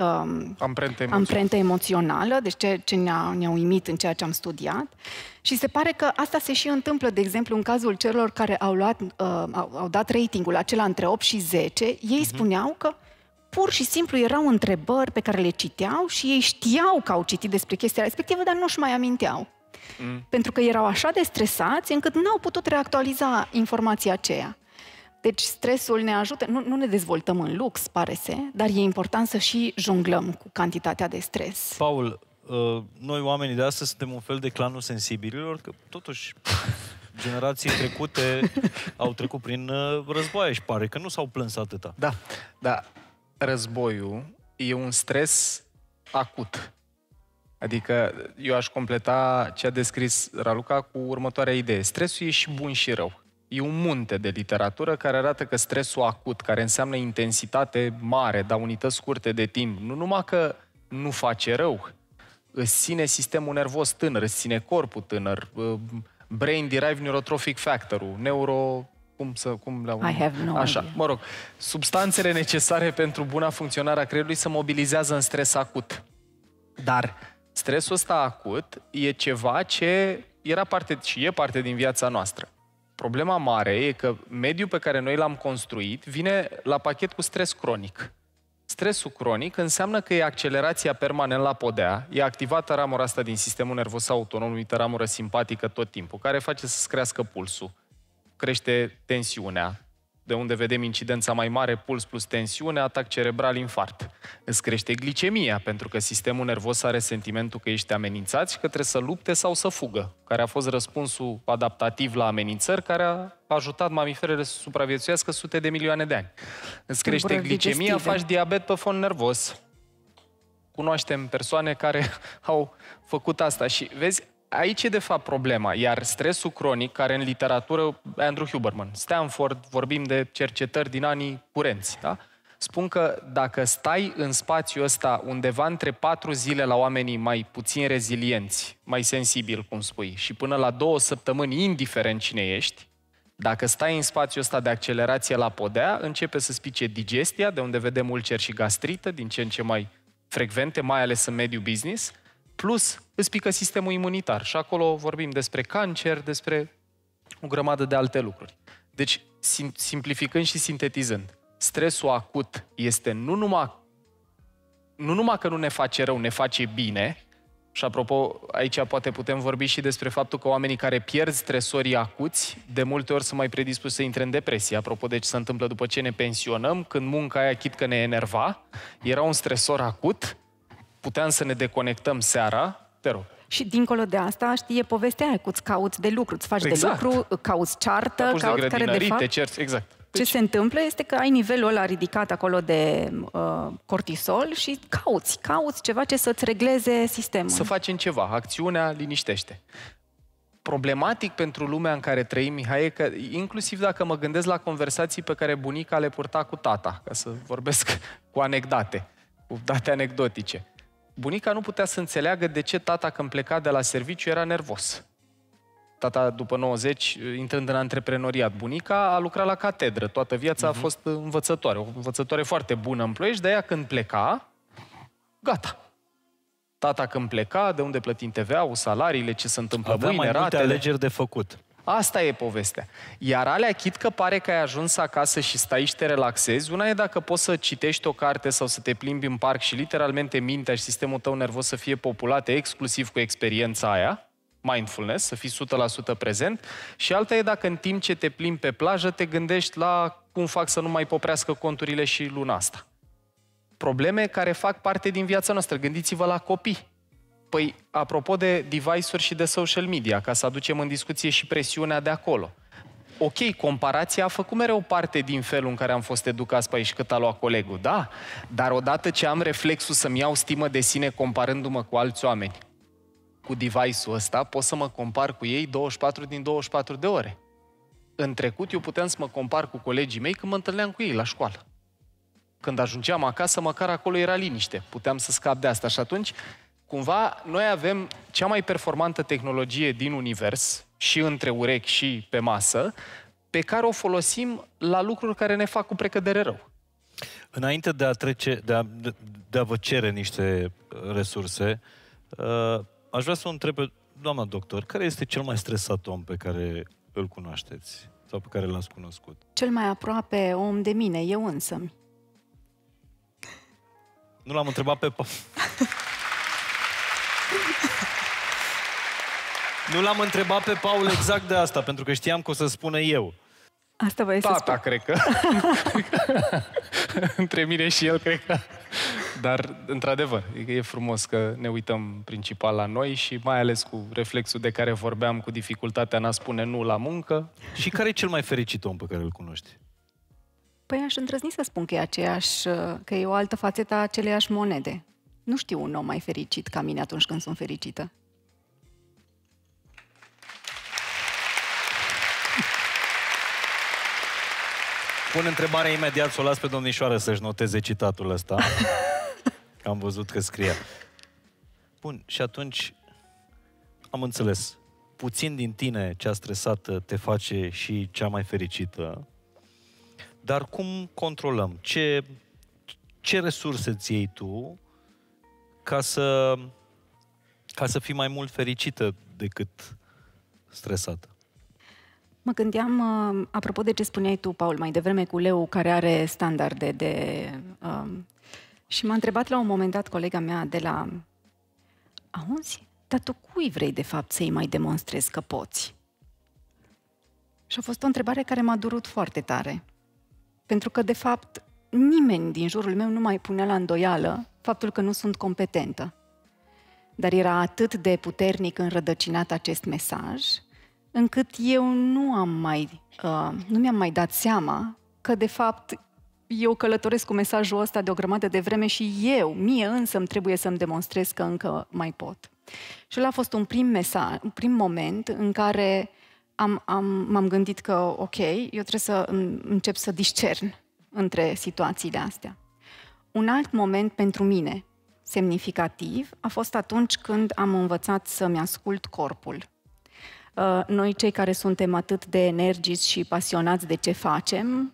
amprentă emoțională, deci ce ne-a uimit în ceea ce am studiat. Și se pare că asta se și întâmplă, de exemplu, în cazul celor care au dat ratingul acela între 8 și 10, ei spuneau că pur și simplu erau întrebări pe care le citeau și ei știau că au citit despre chestia respectivă, dar nu-și mai aminteau. Pentru că erau așa de stresați încât n-au putut reactualiza informația aceea. Deci stresul ne ajută, nu ne dezvoltăm în lux, pare să, dar e important să și jonglăm cu cantitatea de stres. Paul, noi oamenii de astăzi suntem un fel de clanul sensibililor, că totuși generații trecute au trecut prin războaie și pare că nu s-au plâns atâta. Da. Războiul e un stres acut. Adică eu aș completa ce a descris Raluca cu următoarea idee. Stresul e și bun și rău. E un munte de literatură care arată că stresul acut, care înseamnă intensitate mare, dar unități scurte de timp, nu numai că nu face rău, îți ține sistemul nervos tânăr, îți ține corpul tânăr, brain-derived neurotrophic factor-ul, I have no idea. Mă rog, substanțele necesare pentru buna funcționare a creierului se mobilizează în stres acut. Dar stresul ăsta acut e ceva ce era parte și e parte din viața noastră. Problema mare e că mediul pe care noi l-am construit vine la pachet cu stres cronic. Stresul cronic înseamnă că e accelerația permanent la podea, e activată ramura asta din sistemul nervos autonom, numită ramură simpatică tot timpul, care face să-ți crească pulsul, crește tensiunea, de unde vedem incidența mai mare, puls plus tensiune, atac cerebral, infart. Îți crește glicemia, pentru că sistemul nervos are sentimentul că ești amenințat și că trebuie să lupte sau să fugă, care a fost răspunsul adaptativ la amenințări, care a ajutat mamiferele să supraviețuiască sute de milioane de ani. Îți crește glicemia, faci diabet pe fond nervos. Cunoaștem persoane care au făcut asta și vezi, aici e de fapt problema, iar stresul cronic, care în literatură, Andrew Huberman, Stanford, vorbim de cercetări din anii curenți, da? Spun că dacă stai în spațiul ăsta undeva între 4 zile la oamenii mai puțin rezilienți, mai sensibili, cum spui, și până la 2 săptămâni, indiferent cine ești, dacă stai în spațiul ăsta de accelerație la podea, începe să spice digestia, de unde vedem ulceri și gastrită, din ce în ce mai frecvente, mai ales în mediul business, plus îți pică sistemul imunitar. Și acolo vorbim despre cancer, despre o grămadă de alte lucruri. Deci, simplificând și sintetizând, stresul acut este nu numai că nu ne face rău, ne face bine. Și apropo, aici poate putem vorbi și despre faptul că oamenii care pierd stresorii acuți, de multe ori sunt mai predispuși să intre în depresie. Apropo de ce se întâmplă după ce ne pensionăm, când munca aia, chit că ne enerva, era un stresor acut, puteam să ne deconectăm seara, te rog. Și dincolo de asta, știi, povestea aia cu îți cauți de lucru, îți faci de lucru, cauți ceartă, cauți care de fapt... te cerți, exact. Ce se întâmplă este că ai nivelul ăla ridicat acolo de cortisol și cauți ceva ce să-ți regleze sistemul. Să facem ceva, acțiunea liniștește. Problematic pentru lumea în care trăim, Mihai, e că inclusiv dacă mă gândesc la conversații pe care bunica le purta cu tata, ca să vorbesc cu anecdote, cu date anecdotice. Bunica nu putea să înțeleagă de ce tata, când pleca de la serviciu, era nervos. Tata, după 90, intrând în antreprenoriat, bunica a lucrat la catedră. Toată viața a fost învățătoare. O învățătoare foarte bună în Ploiești, de ea când pleca, gata. Tata când pleca, de unde plătim TVA-ul, salariile, ce se întâmplă mâine, ratele. Avea mai multe alegeri de făcut. Asta e povestea. Iar alea, chit că pare că ai ajuns acasă și stai și te relaxezi, una e dacă poți să citești o carte sau să te plimbi în parc și literalmente mintea și sistemul tău nervos să fie populate exclusiv cu experiența aia, mindfulness, să fii 100% prezent, și alta e dacă în timp ce te plimbi pe plajă te gândești la cum fac să nu mai poprească conturile și luna asta. Probleme care fac parte din viața noastră. Gândiți-vă la copii. Păi, apropo de device-uri și de social media, ca să aducem în discuție și presiunea de acolo. Ok, comparația a făcut mereu parte din felul în care am fost educați pe aici cât a luat colegul, da? Dar odată ce am reflexul să-mi iau stimă de sine comparându-mă cu alți oameni, cu device-ul ăsta, pot să mă compar cu ei 24 din 24 de ore. În trecut, eu puteam să mă compar cu colegii mei când mă întâlneam cu ei la școală. Când ajungeam acasă, măcar acolo era liniște. Puteam să scap de asta. Și atunci, cumva, noi avem cea mai performantă tehnologie din univers, și între urechi și pe masă, pe care o folosim la lucruri care ne fac cu precădere rău. Înainte de a vă cere niște resurse, aș vrea să o întreb pe doamna doctor, care este cel mai stresat om pe care îl cunoașteți sau pe care l-ați cunoscut? Cel mai aproape om de mine, eu însămi. Nu l-am întrebat pe... Nu l-am întrebat pe Paul exact de asta, pentru că știam că o să spună eu. Asta vă Tata, cred că. Între mine și el, cred că. Dar, într-adevăr, e frumos că ne uităm principal la noi și mai ales cu reflexul de care vorbeam, cu dificultatea în a spune nu la muncă. Și care e cel mai fericit om pe care îl cunoști? Păi aș îndrăzni să spun că e că e o altă fațetă a aceleiași monede. Nu știu un om mai fericit ca mine atunci când sunt fericită. Pun întrebarea imediat, să o las pe domnișoară să-și noteze citatul ăsta. Am văzut că scrie. Bun, și atunci am înțeles. Puțin din tine, cea stresată, te face și cea mai fericită. Dar cum controlăm? Ce resurse îți iei tu ca să fii mai mult fericită decât stresată? Mă gândeam, apropo de ce spuneai tu, Paul, mai devreme cu leu care are standarde și m-a întrebat la un moment dat colega mea de la... Auzi, dar tu cui vrei de fapt să-i mai demonstrezi că poți? Și a fost o întrebare care m-a durut foarte tare. Pentru că, de fapt, nimeni din jurul meu nu mai punea la îndoială faptul că nu sunt competentă. Dar era atât de puternic înrădăcinat acest mesaj, încât eu nu mi-am mai dat seama că, de fapt, eu călătoresc cu mesajul ăsta de o grămadă de vreme și mie însă îmi trebuie să-mi demonstrez că încă mai pot. Și ăla a fost un prim moment în care m-am gândit că, ok, eu trebuie să încep să discern între situațiile astea. Un alt moment pentru mine semnificativ a fost atunci când am învățat să-mi ascult corpul. Noi, cei care suntem atât de energici și pasionați de ce facem,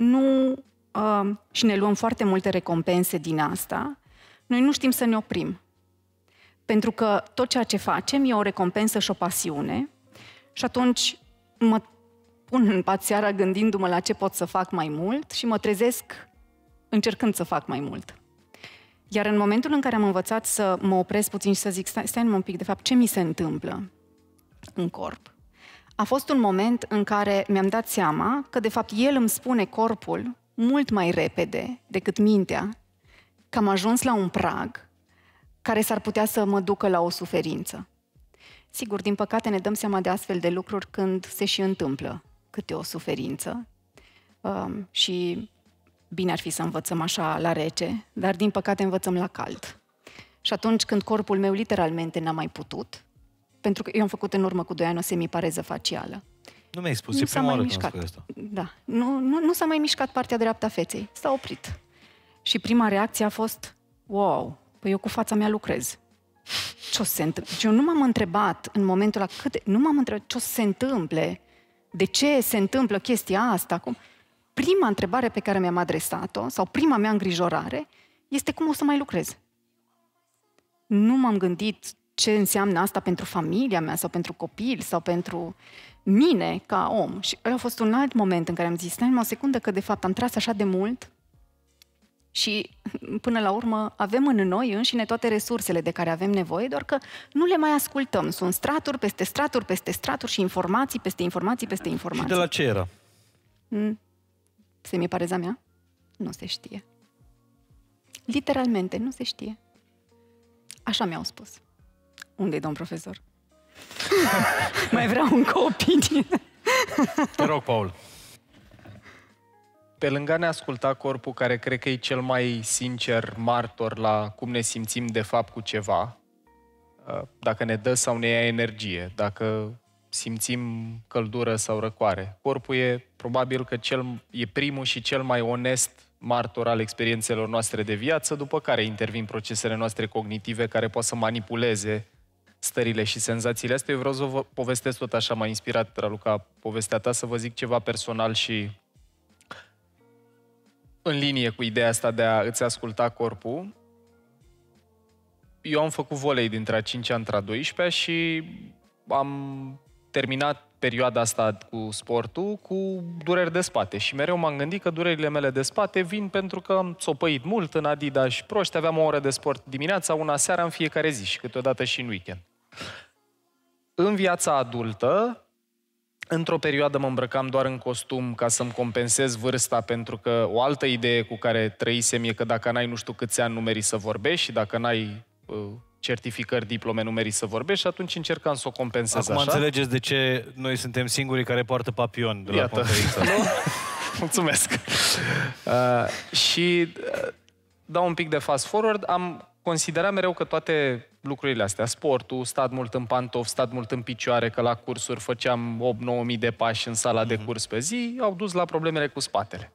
și ne luăm foarte multe recompense din asta, noi nu știm să ne oprim. Pentru că tot ceea ce facem e o recompensă și o pasiune și atunci mă pun în pat seara gândindu-mă la ce pot să fac mai mult și mă trezesc încercând să fac mai mult. Iar în momentul în care am învățat să mă opresc puțin și să zic, stai un pic, de fapt, ce mi se întâmplă în corp? A fost un moment în care mi-am dat seama că, de fapt, el îmi spune corpul mult mai repede decât mintea că am ajuns la un prag care s-ar putea să mă ducă la o suferință. Sigur, din păcate ne dăm seama de astfel de lucruri când se și întâmplă câte o suferință și bine ar fi să învățăm așa la rece, dar din păcate învățăm la cald. Și atunci când corpul meu literalmente n-a mai putut, pentru că eu am făcut în urmă cu 2 ani o semipareză facială. Nu mi-ai spus, e prima oară când spui asta. Da, nu s-a mai mișcat partea dreaptă a feței, s-a oprit. Și prima reacție a fost, wow, păi eu cu fața mea lucrez. Ce o să se întâmple? Eu nu m-am întrebat în momentul ăla, nu m-am întrebat ce o să se întâmple, de ce se întâmplă chestia asta. Prima întrebare pe care mi-am adresat-o, sau prima mea îngrijorare, este cum o să mai lucrez. Nu m-am gândit ce înseamnă asta pentru familia mea, sau pentru copil, sau pentru... mine ca om. Și ăla a fost un alt moment în care am zis, stai o secundă că de fapt am tras așa de mult și până la urmă avem în noi înșine toate resursele de care avem nevoie, doar că nu le mai ascultăm. Sunt straturi peste straturi peste straturi și informații peste informații peste informații. Și de la ce era? Semipareza mea? Nu se știe. Literalmente, nu se știe. Așa mi-au spus. Unde-i, domn profesor? Mai vreau încă o opinie. Te rog, Paul. Pe lângă a ne asculta corpul, care cred că e cel mai sincer martor la cum ne simțim de fapt cu ceva, dacă ne dă sau ne ia energie, dacă simțim căldură sau răcoare. Corpul e probabil că e primul și cel mai onest martor al experiențelor noastre de viață, după care intervin procesele noastre cognitive care pot să manipuleze stările și senzațiile astea. Eu vreau să vă povestesc tot așa, m-a inspirat, Raluca, povestea ta, să vă zic ceva personal și în linie cu ideea asta de a îți asculta corpul. Eu am făcut volei dintre a 5-a între a 12-a și am terminat perioada asta cu sportul cu dureri de spate. Și mereu m-am gândit că durerile mele de spate vin pentru că am țopăit mult în Adidas proști, aveam o oră de sport dimineața, una seara în fiecare zi și câteodată și în weekend. În viața adultă, într-o perioadă mă îmbrăcam doar în costum ca să-mi compensez vârsta, pentru că o altă idee cu care trăisem e că dacă n-ai nu știu câți ani nu meriți să vorbești și dacă n-ai certificări, diplome, nu meriți să vorbești și atunci încercam să o compensez. Acum așa. înțelegeți de ce noi suntem singurii care poartă papion de la conferința. Mulțumesc. Dau un pic de fast forward. Am considerat mereu că toate lucrurile astea, sportul, stat mult în pantofi, stat mult în picioare, că la cursuri făceam 8-9.000 de pași în sala de curs pe zi, au dus la problemele cu spatele.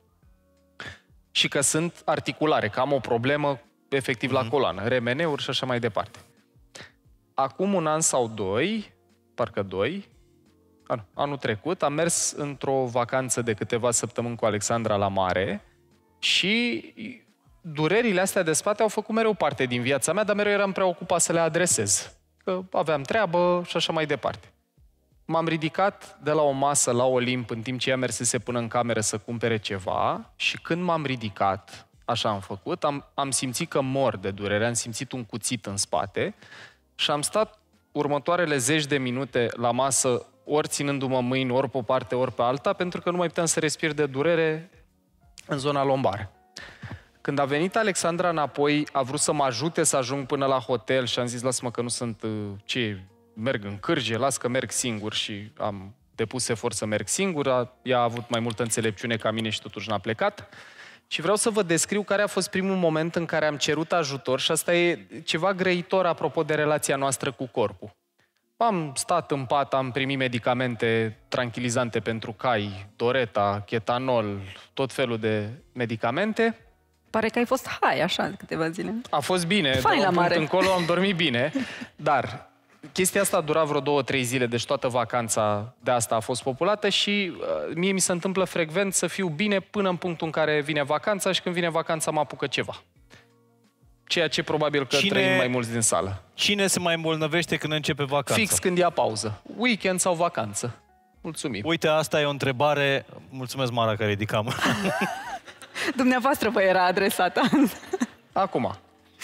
Și că sunt articulare, că am o problemă efectiv la coloană, remeneuri și așa mai departe. Acum un an sau doi, parcă doi, anul trecut, am mers într-o vacanță de câteva săptămâni cu Alexandra la mare și durerile astea de spate au făcut mereu parte din viața mea, dar mereu eram preocupat să le adresez. Că aveam treabă și așa mai departe. M-am ridicat de la o masă la Olimp în timp ce ea mersese până în cameră să cumpere ceva și când m-am ridicat, așa am făcut, am simțit că mor de durere, am simțit un cuțit în spate și am stat următoarele 10 de minute la masă, ori ținându-mă mâini, ori pe o parte, ori pe alta, pentru că nu mai puteam să respir de durere în zona lombară. Când a venit Alexandra înapoi, a vrut să mă ajute să ajung până la hotel și am zis, lasă-mă că nu sunt merg în cârje, las că merg singur și am depus efort să merg singur. Ea a avut mai multă înțelepciune ca mine și totuși n-a plecat. Și vreau să vă descriu care a fost primul moment în care am cerut ajutor și asta e ceva grăitor apropo de relația noastră cu corpul. Am stat în pat, am primit medicamente tranquilizante pentru cai, Doreta, Ketanol, tot felul de medicamente. Pare că ai fost high așa câteva zile. A fost bine, Fain la mare. încolo am dormit bine, dar chestia asta a durat vreo 2-3 zile, deci toată vacanța de asta a fost populată și mie mi se întâmplă frecvent să fiu bine până în punctul în care vine vacanța și când vine vacanța mă apucă ceva. Ceea ce probabil că trăim mai mulți din sală. Cine se mai îmbolnăvește când începe vacanța? Fix când ia pauză. Weekend sau vacanță. Mulțumim. Uite, asta e o întrebare. Mulțumesc, Mara, că ridicam. Dumneavoastră vă era adresată. Acum.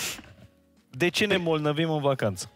De ce ne îmbolnăvim în vacanță?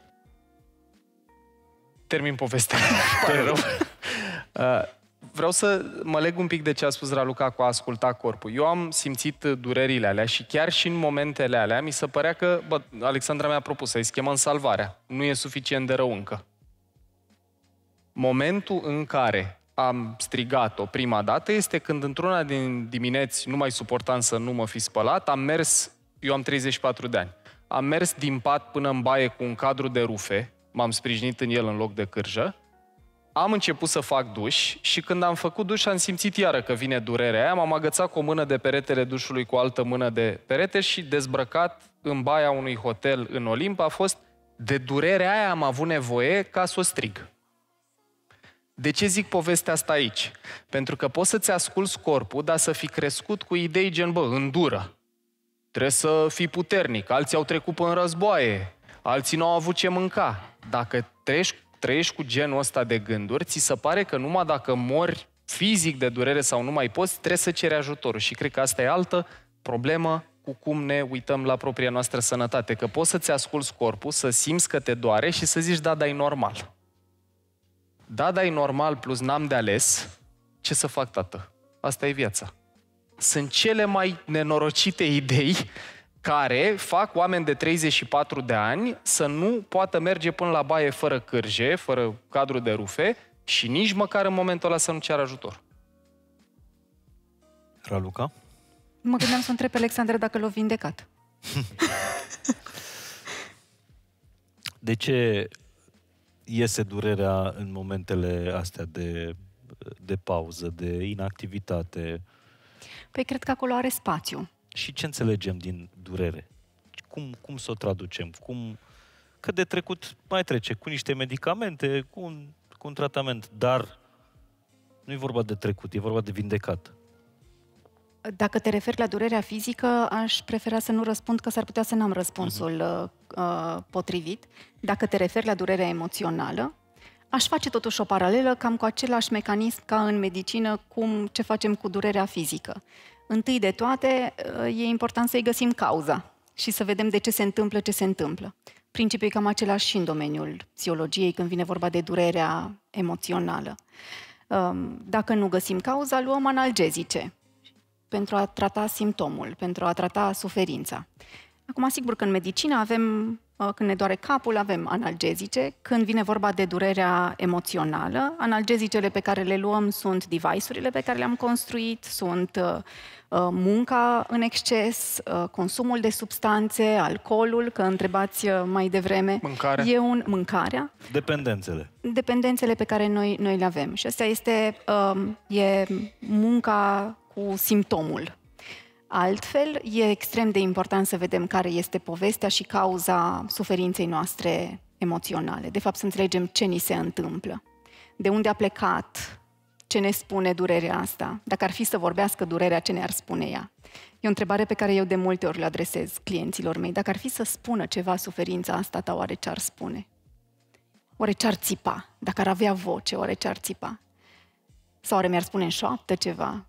Termin povestea. Pare rău. Vreau să mă leg un pic de ce a spus Raluca cu a asculta corpul. Eu am simțit durerile alea și chiar și în momentele alea mi se părea că, Alexandra mi-a propus să-i schemăm salvarea. Nu e suficient de rău încă. Momentul în care am strigat-o prima dată este când într-una din dimineți, nu mai suportam să nu mă fi spălat, am mers, eu am 34 de ani, am mers din pat până în baie cu un cadru de rufe, m-am sprijinit în el în loc de cârjă, am început să fac duș și când am făcut duș am simțit iară că vine durerea aia, m-am agățat cu o mână de peretele dușului cu o altă mână de perete și dezbrăcat în baia unui hotel în Olimp. A fost de durerea aia am avut nevoie ca să o strig. De ce zic povestea asta aici? Pentru că poți să-ți asculți corpul, dar să fii crescut cu idei gen, îndură. Trebuie să fii puternic, alții au trecut până în războaie, alții nu au avut ce mânca. Dacă treci trăiești cu genul ăsta de gânduri, ți se pare că numai dacă mori fizic de durere sau nu mai poți, trebuie să ceri ajutorul. Și cred că asta e altă problemă cu cum ne uităm la propria noastră sănătate. Că poți să-ți asculți corpul, să simți că te doare și să zici, da, dar e normal. Da, dar e normal plus n-am de ales, ce să fac, tată? Asta e viața. Sunt cele mai nenorocite idei care fac oameni de 34 de ani să nu poată merge până la baie fără cârje, fără cadru de rufe și nici măcar în momentul ăla să nu ceară ajutor. Raluca? Mă gândeam să întreb pe Alexandra dacă l-a vindecat. De ce iese durerea în momentele astea de pauză, de inactivitate? Păi cred că acolo are spațiu. Și ce înțelegem din durere? Cum să o traducem? Că de trecut mai trece cu niște medicamente, cu un tratament, dar nu e vorba de trecut, e vorba de vindecat. Dacă te referi la durerea fizică, aș prefera să nu răspund, că s-ar putea să n-am răspunsul potrivit. Dacă te referi la durerea emoțională, aș face totuși o paralelă cam cu același mecanism ca în medicină, ce facem cu durerea fizică. Întâi de toate, e important să-i găsim cauza și să vedem de ce se întâmplă ce se întâmplă. Principiul e cam același și în domeniul psihologiei, când vine vorba de durerea emoțională. Dacă nu găsim cauza, luăm analgezice pentru a trata simptomul, pentru a trata suferința. Acum, sigur că în medicină avem, când ne doare capul, avem analgezice. Când vine vorba de durerea emoțională, analgezicele pe care le luăm sunt device-urile pe care le-am construit, sunt munca în exces, consumul de substanțe, alcoolul, că întrebați mai devreme. Mâncarea. Mâncarea. Dependențele pe care noi le avem. Și asta e munca cu simptomul. Altfel, e extrem de important să vedem care este povestea și cauza suferinței noastre emoționale. De fapt, să înțelegem ce ni se întâmplă. De unde a plecat, ce ne spune durerea asta. Dacă ar fi să vorbească durerea, ce ne-ar spune ea? E o întrebare pe care eu de multe ori le adresez clienților mei. Dacă ar fi să spună ceva suferința asta ta, oare ce-ar spune? Oare ce-ar țipa? Dacă ar avea voce, oare ce-ar țipa? Sau oare mi-ar spune în șoaptă ceva?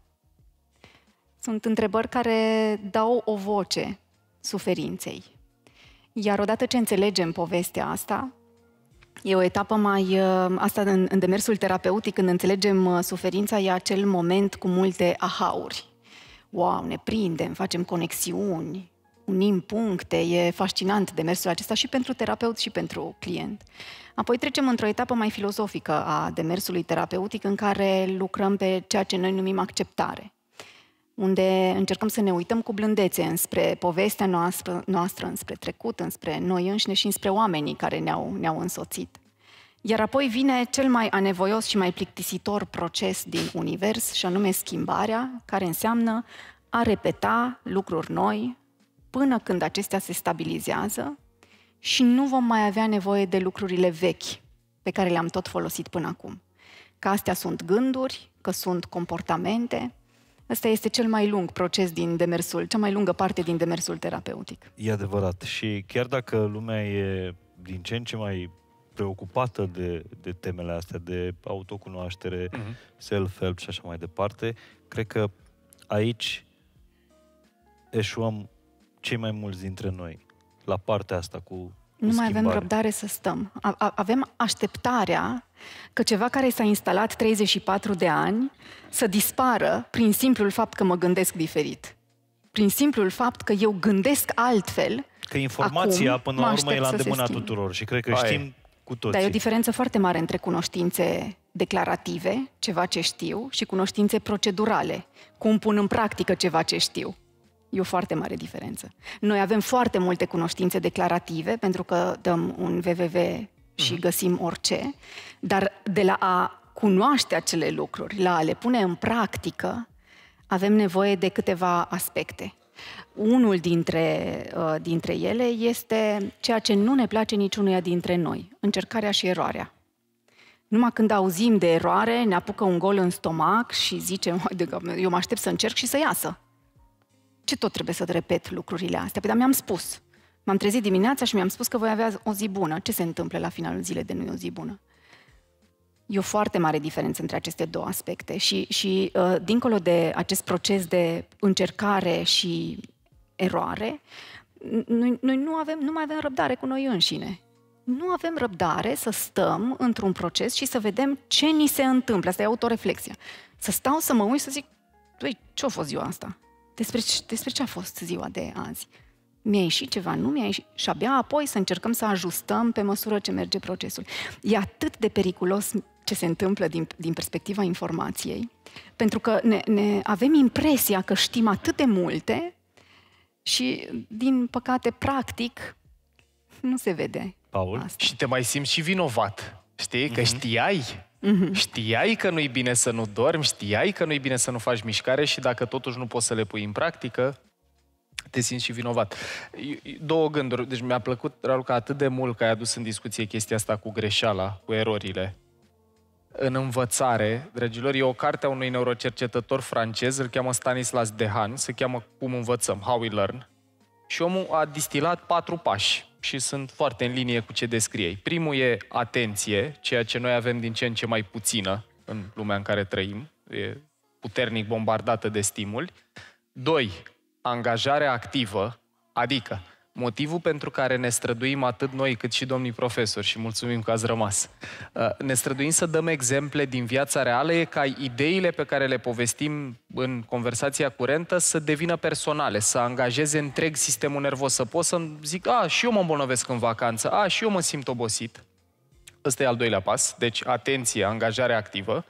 Sunt întrebări care dau o voce suferinței. Iar odată ce înțelegem povestea asta, e o etapă mai... Asta în demersul terapeutic, când înțelegem suferința, e acel moment cu multe aha-uri. Wow, ne prindem, facem conexiuni, unim puncte, e fascinant demersul acesta și pentru terapeut și pentru client. Apoi trecem într-o etapă mai filozofică a demersului terapeutic, în care lucrăm pe ceea ce noi numim acceptare, unde încercăm să ne uităm cu blândețe înspre povestea noastră, înspre trecut, înspre noi înșine și înspre oamenii care ne-au însoțit. Iar apoi vine cel mai anevoios și mai plictisitor proces din univers, și anume schimbarea, care înseamnă a repeta lucruri noi până când acestea se stabilizează și nu vom mai avea nevoie de lucrurile vechi pe care le-am tot folosit până acum. Că astea sunt gânduri, că sunt comportamente. Ăsta este cel mai lung proces din demersul, cea mai lungă parte din demersul terapeutic. E adevărat. Și chiar dacă lumea e din ce în ce mai preocupată de temele astea, de autocunoaștere, self-help și așa mai departe, cred că aici eșuăm cei mai mulți dintre noi, la partea asta cu nu mai avem răbdare să stăm. Avem așteptarea că ceva care s-a instalat 34 de ani să dispară prin simplul fapt că mă gândesc diferit. Prin simplul fapt că eu gândesc altfel. Că informația, până la urmă, e la îndemâna tuturor și cred că știm cu toții. Dar e o diferență foarte mare între cunoștințe declarative, ceva ce știu, și cunoștințe procedurale, cum pun în practică ceva ce știu. E o foarte mare diferență. Noi avem foarte multe cunoștințe declarative, pentru că dăm un www și găsim orice, dar de la a cunoaște acele lucruri, la a le pune în practică, avem nevoie de câteva aspecte. Unul dintre ele este ceea ce nu ne place niciunuia dintre noi, încercarea și eroarea. Numai când auzim de eroare, ne apucă un gol în stomac și zicem, eu mă aștept să încerc și să iasă. Ce tot trebuie să repet lucrurile astea? Păi, dar mi-am spus. M-am trezit dimineața și mi-am spus că voi avea o zi bună. Ce se întâmplă la finalul zilei de nu e o zi bună? E o foarte mare diferență între aceste două aspecte și dincolo de acest proces de încercare și eroare, noi nu mai avem răbdare cu noi înșine. Nu avem răbdare să stăm într-un proces și să vedem ce ni se întâmplă. Asta e autoreflexia. Să stau să mă uit și să zic, ce-a fost ziua asta? Despre ce a fost ziua de azi? Mi-a ieșit ceva, nu mi-a ieșit? Și abia apoi să încercăm să ajustăm pe măsură ce merge procesul. E atât de periculos ce se întâmplă din perspectiva informației, pentru că ne avem impresia că știm atât de multe și, din păcate, practic, nu se vede. Paul? Asta. Și te mai simți și vinovat. Știi? Că știai. Știai că nu-i bine să nu dormi, știai că nu-i bine să nu faci mișcare și dacă totuși nu poți să le pui în practică, te simți și vinovat. Două gânduri. Deci mi-a plăcut, Raluca, atât de mult că ai adus în discuție chestia asta cu greșeala, cu erorile. În învățare, dragilor, e o carte a unui neurocercetător francez, îl cheamă Stanislas Dehaene, se cheamă Cum învățăm, How We Learn. Și omul a distilat 4 pași și sunt foarte în linie cu ce descrie ei. Primul e atenție, ceea ce noi avem din ce în ce mai puțină în lumea în care trăim, e puternic bombardată de stimuli. 2. Angajare activă, adică motivul pentru care ne străduim atât noi cât și domnii profesori, și mulțumim că ați rămas, ne străduim să dăm exemple din viața reală, e ca ideile pe care le povestim în conversația curentă să devină personale, să angajeze întreg sistemul nervos, să pot să-mi zic, și eu mă îmbolnăvesc în vacanță, și eu mă simt obosit. Ăsta e al doilea pas, deci atenție, angajare activă.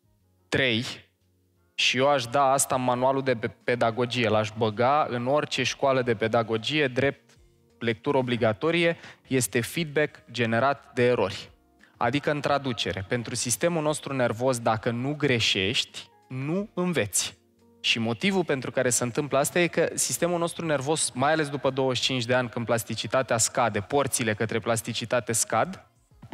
3. Și eu aș da asta în manualul de pedagogie, l-aș băga în orice școală de pedagogie, drept lectură obligatorie, este feedback generat de erori. Adică în traducere, pentru sistemul nostru nervos, dacă nu greșești, nu înveți. Și motivul pentru care se întâmplă asta e că sistemul nostru nervos, mai ales după 25 de ani, când plasticitatea scade, porțile către plasticitate scad,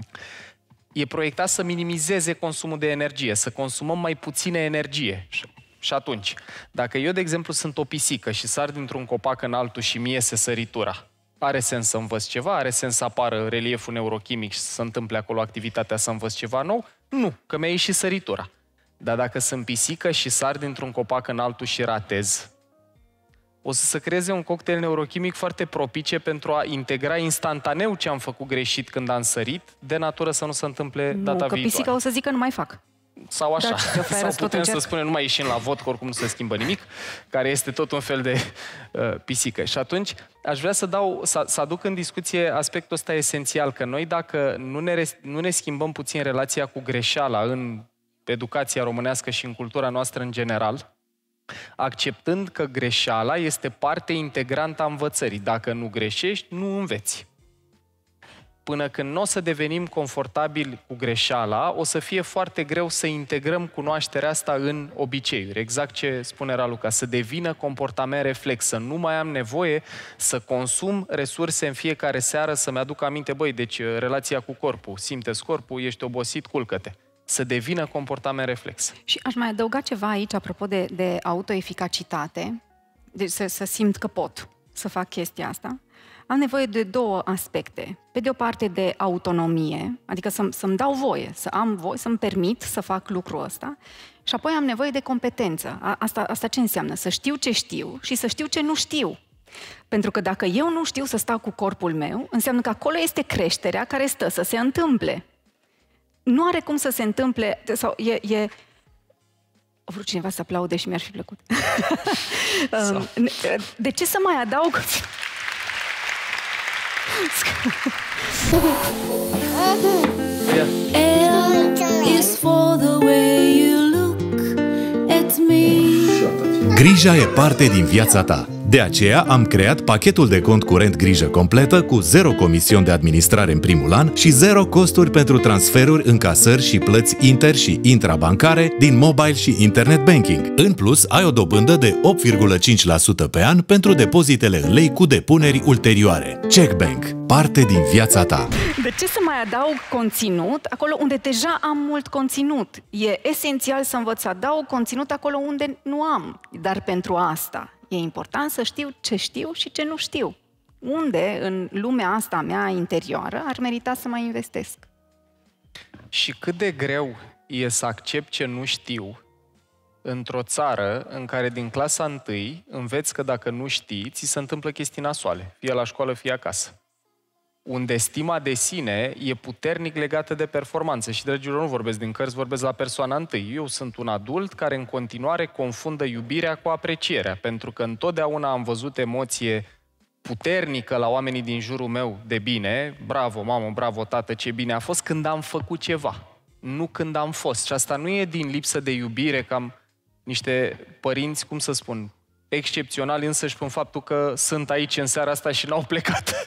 e proiectat să minimizeze consumul de energie, să consumăm mai puțină energie. Și atunci, dacă eu, de exemplu, sunt o pisică și sar dintr-un copac în altul și mi iese săritura, are sens să învăț ceva? Are sens să apară relieful neurochimic și să se întâmple acolo activitatea să învăț ceva nou? Nu, că mi-a ieșit săritura. Dar dacă sunt pisică și sar dintr-un copac în altul și ratez, o să se creeze un cocktail neurochimic foarte propice pentru a integra instantaneu ce am făcut greșit când am sărit, de natură să nu se întâmple data viitoare. Că pisica o să zică nu mai fac. Sau așa. Sau putem să spunem, nu mai ieșim la vot, că oricum nu se schimbă nimic, care este tot un fel de pisică. Și atunci aș vrea să aduc în discuție aspectul ăsta esențial, că noi dacă nu ne schimbăm puțin relația cu greșeala în educația românească și în cultura noastră în general, acceptând că greșeala este parte integrantă a învățării. Dacă nu greșești, nu înveți. Până când nu o să devenim confortabili cu greșeala, o să fie foarte greu să integrăm cunoașterea asta în obiceiuri. Exact ce spune Raluca, să devină comportament reflex, să nu mai am nevoie să consum resurse în fiecare seară, să-mi aduc aminte, deci relația cu corpul, simte-ți corpul, ești obosit, culcă-te. Să devină comportament reflex. Și aș mai adăuga ceva aici, apropo de autoeficacitate, deci să simt că pot să fac chestia asta. Am nevoie de 2 aspecte. Pe de o parte de autonomie, adică să-mi dau voie, să am voie, să-mi permit să fac lucrul ăsta, și apoi am nevoie de competență. Asta ce înseamnă? Să știu ce știu și să știu ce nu știu. Pentru că dacă eu nu știu să stau cu corpul meu, înseamnă că acolo este creșterea care stă să se întâmple. Nu are cum să se întâmple, sau a vrut cineva să aplaude și mi-ar fi plăcut. De ce să mai adaug? Grija e parte din viața ta. De aceea am creat pachetul de cont curent Grijă Completă cu 0 comision de administrare în primul an și 0 costuri pentru transferuri, încasări și plăți inter- și intrabancare din mobile și internet banking. În plus, ai o dobândă de 8,5% pe an pentru depozitele în lei cu depuneri ulterioare. CheckBank. Parte din viața ta. De ce să mai adaug conținut acolo unde deja am mult conținut? E esențial să învăț să adaug conținut acolo unde nu am. Dar pentru asta e important să știu ce știu și ce nu știu. Unde, în lumea asta mea interioară, ar merita să mai investesc? Și cât de greu e să accept ce nu știu într-o țară în care din clasa 1 înveți că dacă nu știi, ți se întâmplă chestii nasoale, fie la școală, fie acasă. Unde stima de sine e puternic legată de performanță. Și, dragilor, nu vorbesc din cărți, vorbesc la persoana 1. Eu sunt un adult care în continuare confundă iubirea cu aprecierea, pentru că întotdeauna am văzut emoție puternică la oamenii din jurul meu de bine, bravo mamă, bravo tată, ce bine a fost, când am făcut ceva, nu când am fost. Și asta nu e din lipsă de iubire, că am niște părinți, cum să spun, excepționali însăși prin faptul că sunt aici în seara asta și n-au plecat.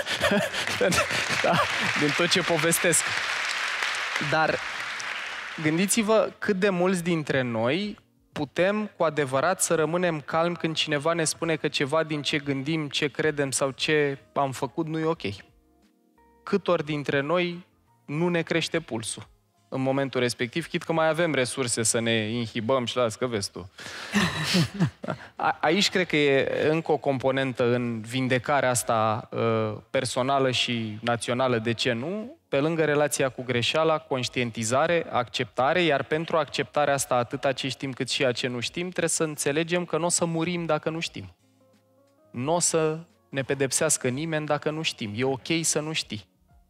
Da, din tot ce povestesc. Dar gândiți-vă cât de mulți dintre noi putem cu adevărat să rămânem calmi când cineva ne spune că ceva din ce gândim, ce credem sau ce am făcut nu e ok. Cât ori dintre noi nu ne crește pulsul în momentul respectiv, chit că mai avem resurse să ne inhibăm și las că vezi tu. Aici cred că e încă o componentă în vindecarea asta personală și națională, de ce nu? Pe lângă relația cu greșeala, conștientizare, acceptare, iar pentru acceptarea asta, atât ce știm cât și a ce nu știm, trebuie să înțelegem că nu o să murim dacă nu știm. Nu o să ne pedepsească nimeni dacă nu știm. E ok să nu știi.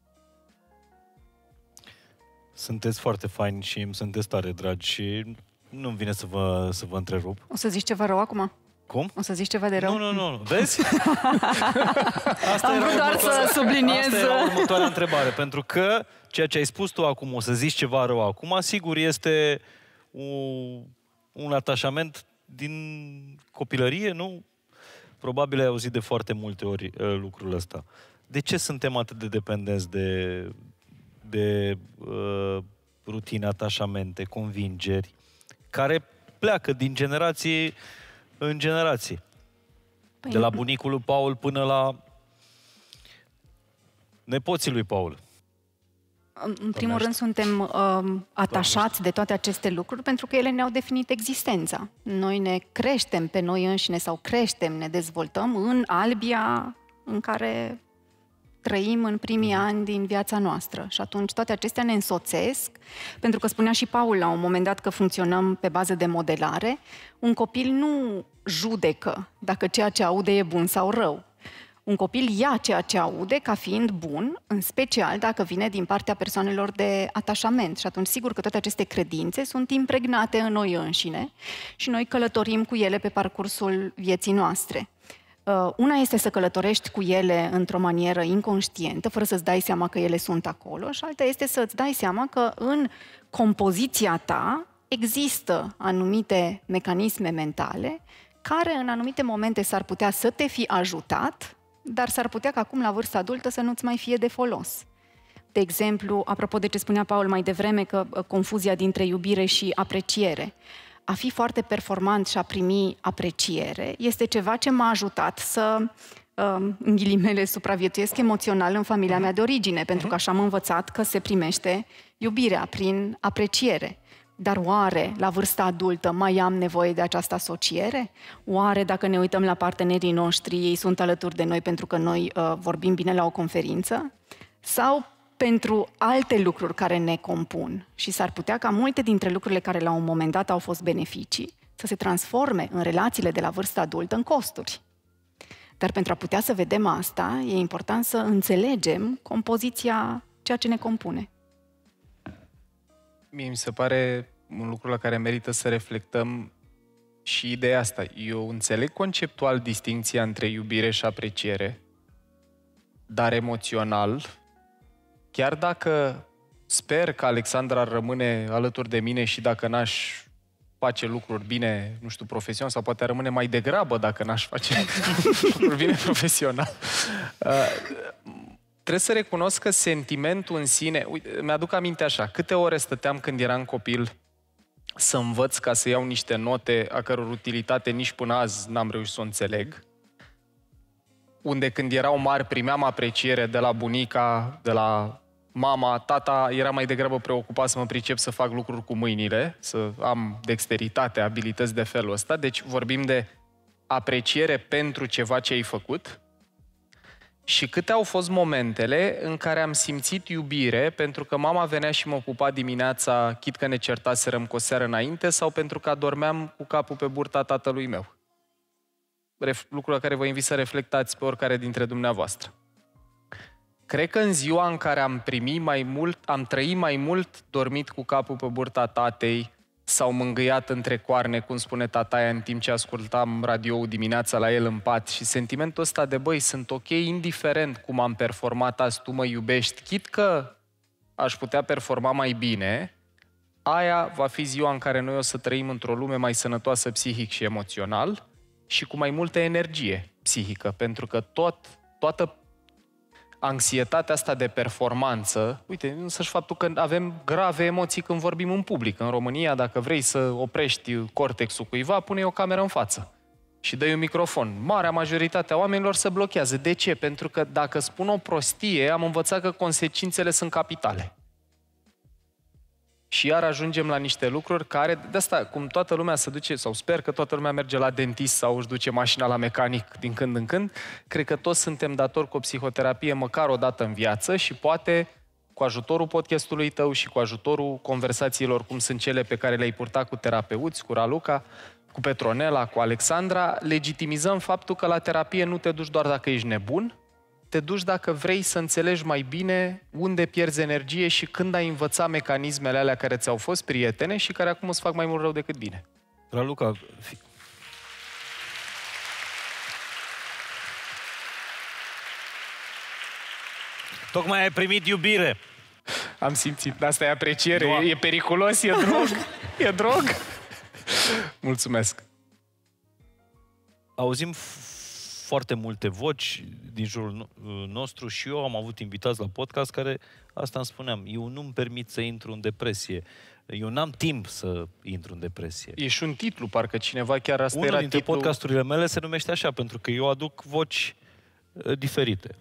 Sunteți foarte faini și îmi sunteți tare dragi și nu-mi vine să vă întrerup. O să zici ceva rău acum? Cum? O să zici ceva de rău? Nu. Vezi? Am vrut doar să subliniez. Asta era următoarea întrebare, pentru că ceea ce ai spus tu acum, o să zici ceva rău acum, sigur este un atașament din copilărie, nu? Probabil ai auzit de foarte multe ori lucrul ăsta. De ce suntem atât de dependenți de rutine, atașamente, convingeri, care pleacă din generație în generație? De la bunicul lui Paul până la nepoții lui Paul. În primul rând suntem atașați de toate aceste lucruri pentru că ele ne-au definit existența. Noi ne creștem pe noi înșine sau creștem, ne dezvoltăm în albia în care trăim în primii ani din viața noastră. Și atunci toate acestea ne însoțesc, pentru că spunea și Paul la un moment dat că funcționăm pe bază de modelare. Un copil nu judecă dacă ceea ce aude e bun sau rău. Un copil ia ceea ce aude ca fiind bun, în special dacă vine din partea persoanelor de atașament. Și atunci, sigur că toate aceste credințe sunt impregnate în noi înșine și noi călătorim cu ele pe parcursul vieții noastre. Una este să călătorești cu ele într-o manieră inconștientă, fără să-ți dai seama că ele sunt acolo, și alta este să-ți dai seama că în compoziția ta există anumite mecanisme mentale care în anumite momente s-ar putea să te fi ajutat, dar s-ar putea că acum, la vârsta adultă, să nu-ți mai fie de folos. De exemplu, apropo de ce spunea Paul mai devreme, că confuzia dintre iubire și apreciere. A fi foarte performant și a primi apreciere este ceva ce m-a ajutat să, în ghilimele, supraviețuiesc emoțional în familia mea de origine, pentru că așa am învățat că se primește iubirea prin apreciere. Dar oare, la vârsta adultă, mai am nevoie de această asociere? Oare, dacă ne uităm la partenerii noștri, ei sunt alături de noi pentru că noi vorbim bine la o conferință? Sau pentru alte lucruri care ne compun? Și s-ar putea ca multe dintre lucrurile care la un moment dat au fost beneficii să se transforme în relațiile de la vârsta adultă în costuri. Dar pentru a putea să vedem asta, e important să înțelegem compoziția, ceea ce ne compune. Mie mi se pare un lucru la care merită să reflectăm și ideea asta. Eu înțeleg conceptual distincția între iubire și apreciere, dar emoțional, chiar dacă sper că Alexandra ar rămâne alături de mine și dacă n-aș face lucruri bine, nu știu, profesional, sau poate rămâne mai degrabă dacă n-aș face lucruri bine profesional, trebuie să recunosc că sentimentul în sine... Uite, mi-aduc aminte așa, câte ore stăteam când eram copil să învăț ca să iau niște note a căror utilitate nici până azi n-am reușit să o înțeleg. Unde când erau mari primeam apreciere de la bunica, de la mama, tata era mai degrabă preocupat să mă pricep să fac lucruri cu mâinile, să am dexteritate, abilități de felul ăsta. Deci vorbim de apreciere pentru ceva ce ai făcut. Și câte au fost momentele în care am simțit iubire pentru că mama venea și mă pupa dimineața, chit că ne certaserăm cu o seară înainte, sau pentru că adormeam cu capul pe burta tatălui meu. Lucru la care vă invit să reflectați pe oricare dintre dumneavoastră. Cred că în ziua în care am trăit mai mult dormit cu capul pe burta tatei sau mângâiat între coarne, cum spune tataia, în timp ce ascultam radio-ul dimineața la el în pat, și sentimentul ăsta de, băi, sunt ok, indiferent cum am performat azi, tu mă iubești, chit că aș putea performa mai bine, aia va fi ziua în care noi o să trăim într-o lume mai sănătoasă psihic și emoțional și cu mai multă energie psihică, pentru că toată anxietatea asta de performanță, uite, însăși faptul că avem grave emoții când vorbim în public. În România, dacă vrei să oprești cortexul cuiva, pune o cameră în față și dă-i un microfon. Marea majoritate a oamenilor se blochează. De ce? Pentru că dacă spun o prostie, am învățat că consecințele sunt capitale. Și iar ajungem la niște lucruri care, de asta, cum toată lumea se duce, sau sper că toată lumea merge la dentist sau își duce mașina la mecanic din când în când, cred că toți suntem datori cu o psihoterapie măcar o dată în viață și poate cu ajutorul podcastului tău și cu ajutorul conversațiilor cum sunt cele pe care le-ai purtat cu terapeuți, cu Raluca, cu Petronela, cu Alexandra, legitimizăm faptul că la terapie nu te duci doar dacă ești nebun, te duci dacă vrei să înțelegi mai bine unde pierzi energie și când ai învățat mecanismele alea care ți-au fost prietene și care acum îți fac mai mult rău decât bine. Raluca, tocmai ai primit iubire. Am simțit. Asta e apreciere. E periculos, e drog. E drog. Mulțumesc. Auzim foarte multe voci din jurul nostru și eu am avut invitați la podcast care, asta îmi spuneam, eu nu-mi permit să intru în depresie. Eu n-am timp să intru în depresie. E și un titlu, parcă cineva chiar asta Unul era dintre titlul... podcasturile mele se numește așa, pentru că eu aduc voci diferite.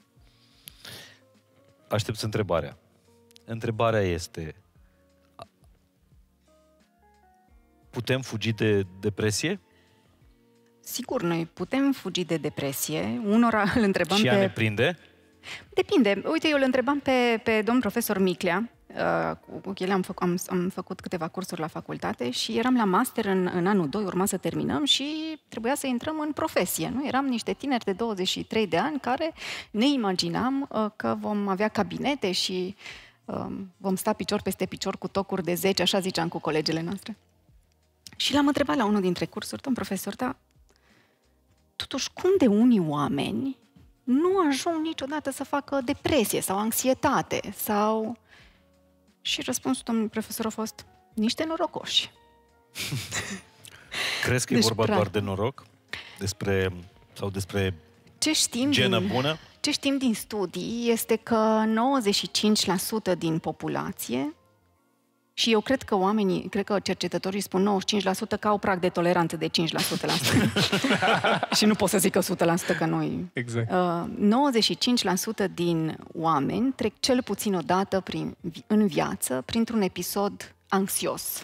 Aștept întrebarea. Întrebarea este: putem fugi de depresie? Sigur, noi putem fugi de depresie. Unora îl întrebam și ea ne prinde? Depinde. Uite, eu îl întrebam pe domn profesor Miclea. Cu el am făcut câteva cursuri la facultate și eram la master în anul 2, urma să terminăm și trebuia să intrăm în profesie. Nu? Eram niște tineri de 23 de ani care ne imaginam că vom avea cabinete și vom sta picior peste picior cu tocuri de 10, așa ziceam cu colegele noastre. Și l-am întrebat la unul dintre cursuri: domn profesor, dar totuși cum de unii oameni nu ajung niciodată să facă depresie sau anxietate sau... Și răspunsul domnului profesor a fost: niște norocoși. Crezi că e vorba doar de noroc? Despre genă bună? Ce știm din studii este că 95% din populație, și eu cred că cercetătorii spun 95% că au prag de toleranță de 5% la asta. Și nu pot să zic că 100% că noi. Exact. 95% din oameni trec cel puțin o dată în viață printr-un episod anxios.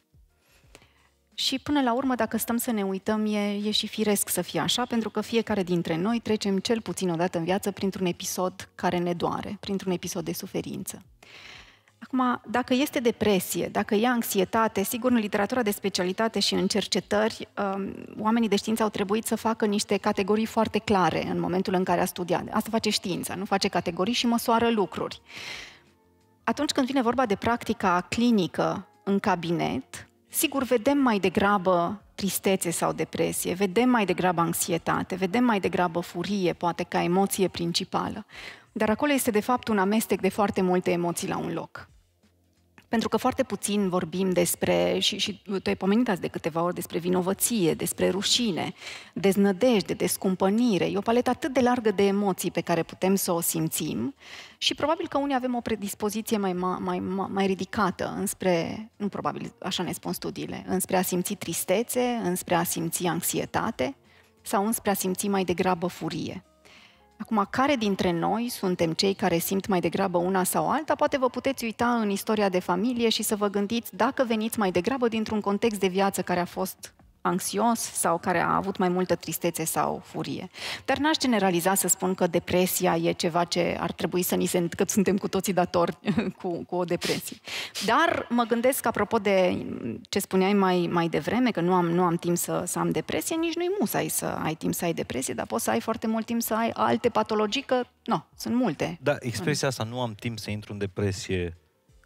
Și până la urmă, dacă stăm să ne uităm, e și firesc să fie așa, pentru că fiecare dintre noi trecem cel puțin o dată în viață printr-un episod care ne doare, printr-un episod de suferință. Acum, dacă este depresie, dacă e anxietate, sigur, în literatura de specialitate și în cercetări, oamenii de știință au trebuit să facă niște categorii foarte clare în momentul în care a studiat. Asta face știința, nu face categorii și măsoară lucruri. Atunci când vine vorba de practica clinică în cabinet, sigur, vedem mai degrabă tristețe sau depresie, vedem mai degrabă anxietate, vedem mai degrabă furie, poate ca emoție principală. Dar acolo este, de fapt, un amestec de foarte multe emoții la un loc. Pentru că foarte puțin vorbim despre, și tu ai pomenit azi de câteva ori, despre vinovăție, despre rușine, deznădejde, descumpănire. E o paletă atât de largă de emoții pe care putem să o simțim și probabil că unii avem o predispoziție mai ridicată înspre, nu probabil, așa ne spun studiile, înspre a simți tristețe, înspre a simți anxietate sau înspre a simți mai degrabă furie. Acum, care dintre noi suntem cei care simt mai degrabă una sau alta? Poate vă puteți uita în istoria de familie și să vă gândiți dacă veniți mai degrabă dintr-un context de viață care a fost anxios sau care a avut mai multă tristețe sau furie. Dar n-aș generaliza să spun că depresia e ceva ce ar trebui să ni se... că suntem cu toții datori cu o depresie. Dar mă gândesc, apropo de ce spuneai mai devreme, că nu am timp să am depresie, nici nu-i musai să ai timp să ai depresie, dar poți să ai foarte mult timp să ai alte patologii, că sunt multe. Da, expresia asta, nu am timp să intru în depresie,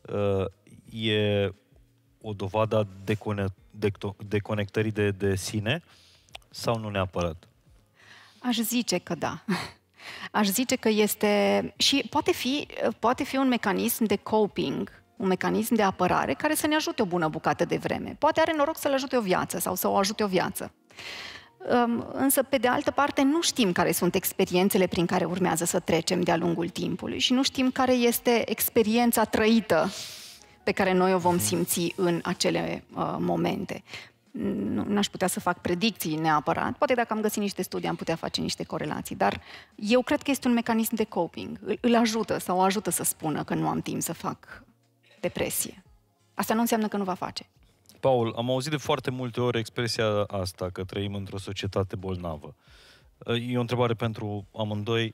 e o dovadă a deconectării de sine sau nu neapărat? Aș zice că da. Aș zice că este... Și poate fi un mecanism de coping, un mecanism de apărare care să ne ajute o bună bucată de vreme. Poate are noroc să-l ajute o viață sau să o ajute o viață. Însă, pe de altă parte, nu știm care sunt experiențele prin care urmează să trecem de-a lungul timpului și nu știm care este experiența trăită pe care noi o vom simți în acele momente. N-aș putea să fac predicții neapărat. Poate dacă am găsit niște studii am putea face niște corelații, dar eu cred că este un mecanism de coping. Îl ajută sau o ajută să spună că nu am timp să fac depresie. Asta nu înseamnă că nu va face. Paul, am auzit de foarte multe ori expresia asta, că trăim într-o societate bolnavă. E o întrebare pentru amândoi.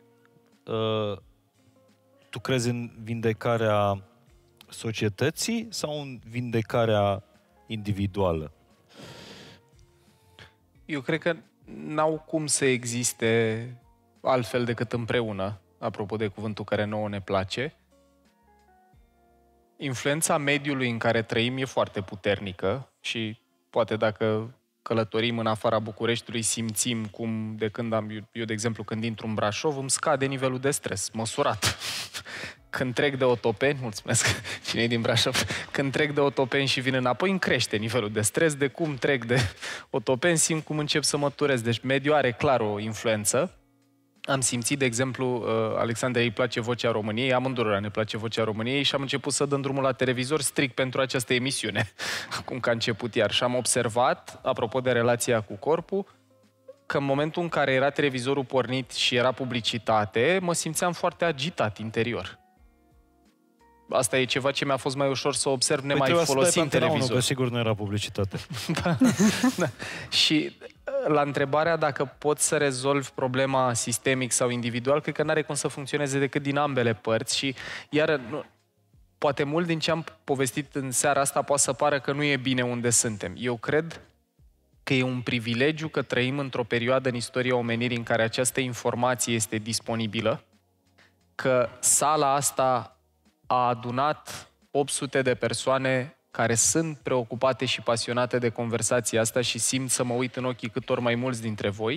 Tu crezi în vindecarea societății sau în vindecarea individuală? Eu cred că n-au cum să existe altfel decât împreună, apropo de cuvântul care nouă ne place. Influența mediului în care trăim e foarte puternică și poate dacă călătorim în afara Bucureștiului simțim cum de când eu de exemplu, când intru în Brașov, îmi scade nivelul de stres, măsurat. Când trec de Otopeni, mulțumesc, cine-i din Brașov, când trec de Otopeni și vin înapoi, îmi crește nivelul de stres, de cum trec de Otopeni, simt cum încep să mă turez. Deci mediul are clar o influență. Am simțit, de exemplu, Alexandrei îi place Vocea României, amândurora ne place Vocea României și am început să dăm drumul la televizor strict pentru această emisiune, acum că a început iar. Și am observat, apropo de relația cu corpul, că în momentul în care era televizorul pornit și era publicitate, mă simțeam foarte agitat interior. Asta e ceva ce mi-a fost mai ușor să observ nemai folosind televizor. Că sigur nu era publicitate. Da. Și la întrebarea dacă poți să rezolvi problema sistemic sau individual, cred că n-are cum să funcționeze decât din ambele părți și iar poate mult din ce am povestit în seara asta poate să pară că nu e bine unde suntem. Eu cred că e un privilegiu că trăim într-o perioadă în istoria omenirii în care această informație este disponibilă, că sala asta a adunat 800 de persoane care sunt preocupate și pasionate de conversația asta și simt să mă uit în ochii cât ori mai mulți dintre voi.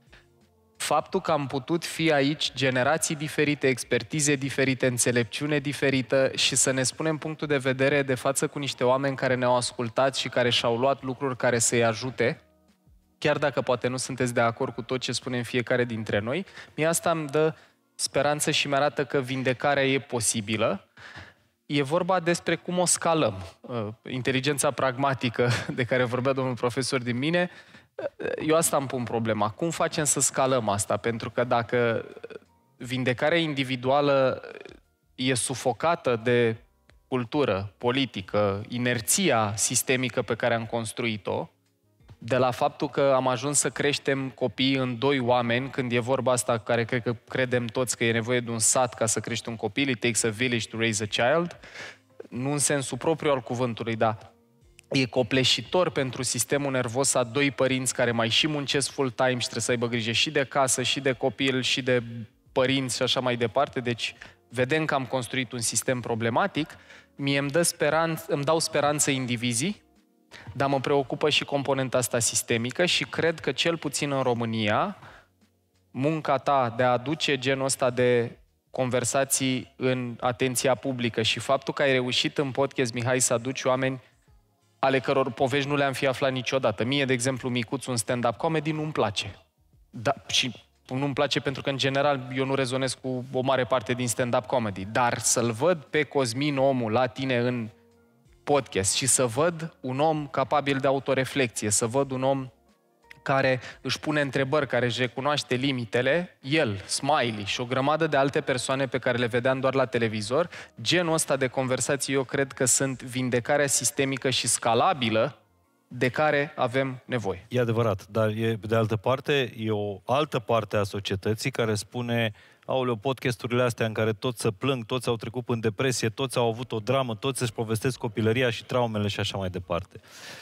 Faptul că am putut fi aici generații diferite, expertize diferite, înțelepciune diferită și să ne spunem punctul de vedere de față cu niște oameni care ne-au ascultat și care și-au luat lucruri care să-i ajute, chiar dacă poate nu sunteți de acord cu tot ce spunem fiecare dintre noi, mie asta îmi dă speranță și mi-arată că vindecarea e posibilă. E vorba despre cum o scalăm. Inteligența pragmatică de care vorbea domnul profesor din mine, eu asta îmi pun problema. Cum facem să scalăm asta? Pentru că dacă vindecarea individuală e sufocată de cultură, politică, inerția sistemică pe care am construit-o, de la faptul că am ajuns să creștem copiii în 2 oameni, când e vorba asta care cred că credem toți că e nevoie de un sat ca să crești un copil, it takes a village to raise a child, nu în sensul propriu al cuvântului, dar e copleșitor pentru sistemul nervos a 2 părinți care mai și muncesc full-time și trebuie să aibă grijă și de casă, și de copil, și de părinți și așa mai departe. Deci vedem că am construit un sistem problematic. Mie îmi dau speranță indivizii, dar mă preocupă și componenta asta sistemică și cred că cel puțin în România munca ta de a aduce genul ăsta de conversații în atenția publică și faptul că ai reușit în podcast, Mihai, să aduci oameni ale căror povești nu le-am fi aflat niciodată. Mie, de exemplu, Micuț, un stand-up comedy, nu-mi place. Da, și nu-mi place pentru că, în general, eu nu rezonez cu o mare parte din stand-up comedy. Dar să-l văd pe Cosmin, omul, la tine în podcast și să văd un om capabil de autoreflecție, să văd un om care își pune întrebări, care își recunoaște limitele, el, Smiley și o grămadă de alte persoane pe care le vedeam doar la televizor, genul ăsta de conversații eu cred că sunt vindecarea sistemică și scalabilă de care avem nevoie. E adevărat, dar de altă parte, e o altă parte a societății care spune: aoleu, podcasturile astea în care toți se plâng, toți au trecut în depresie, toți au avut o dramă, toți își povestesc copilăria și traumele și așa mai departe.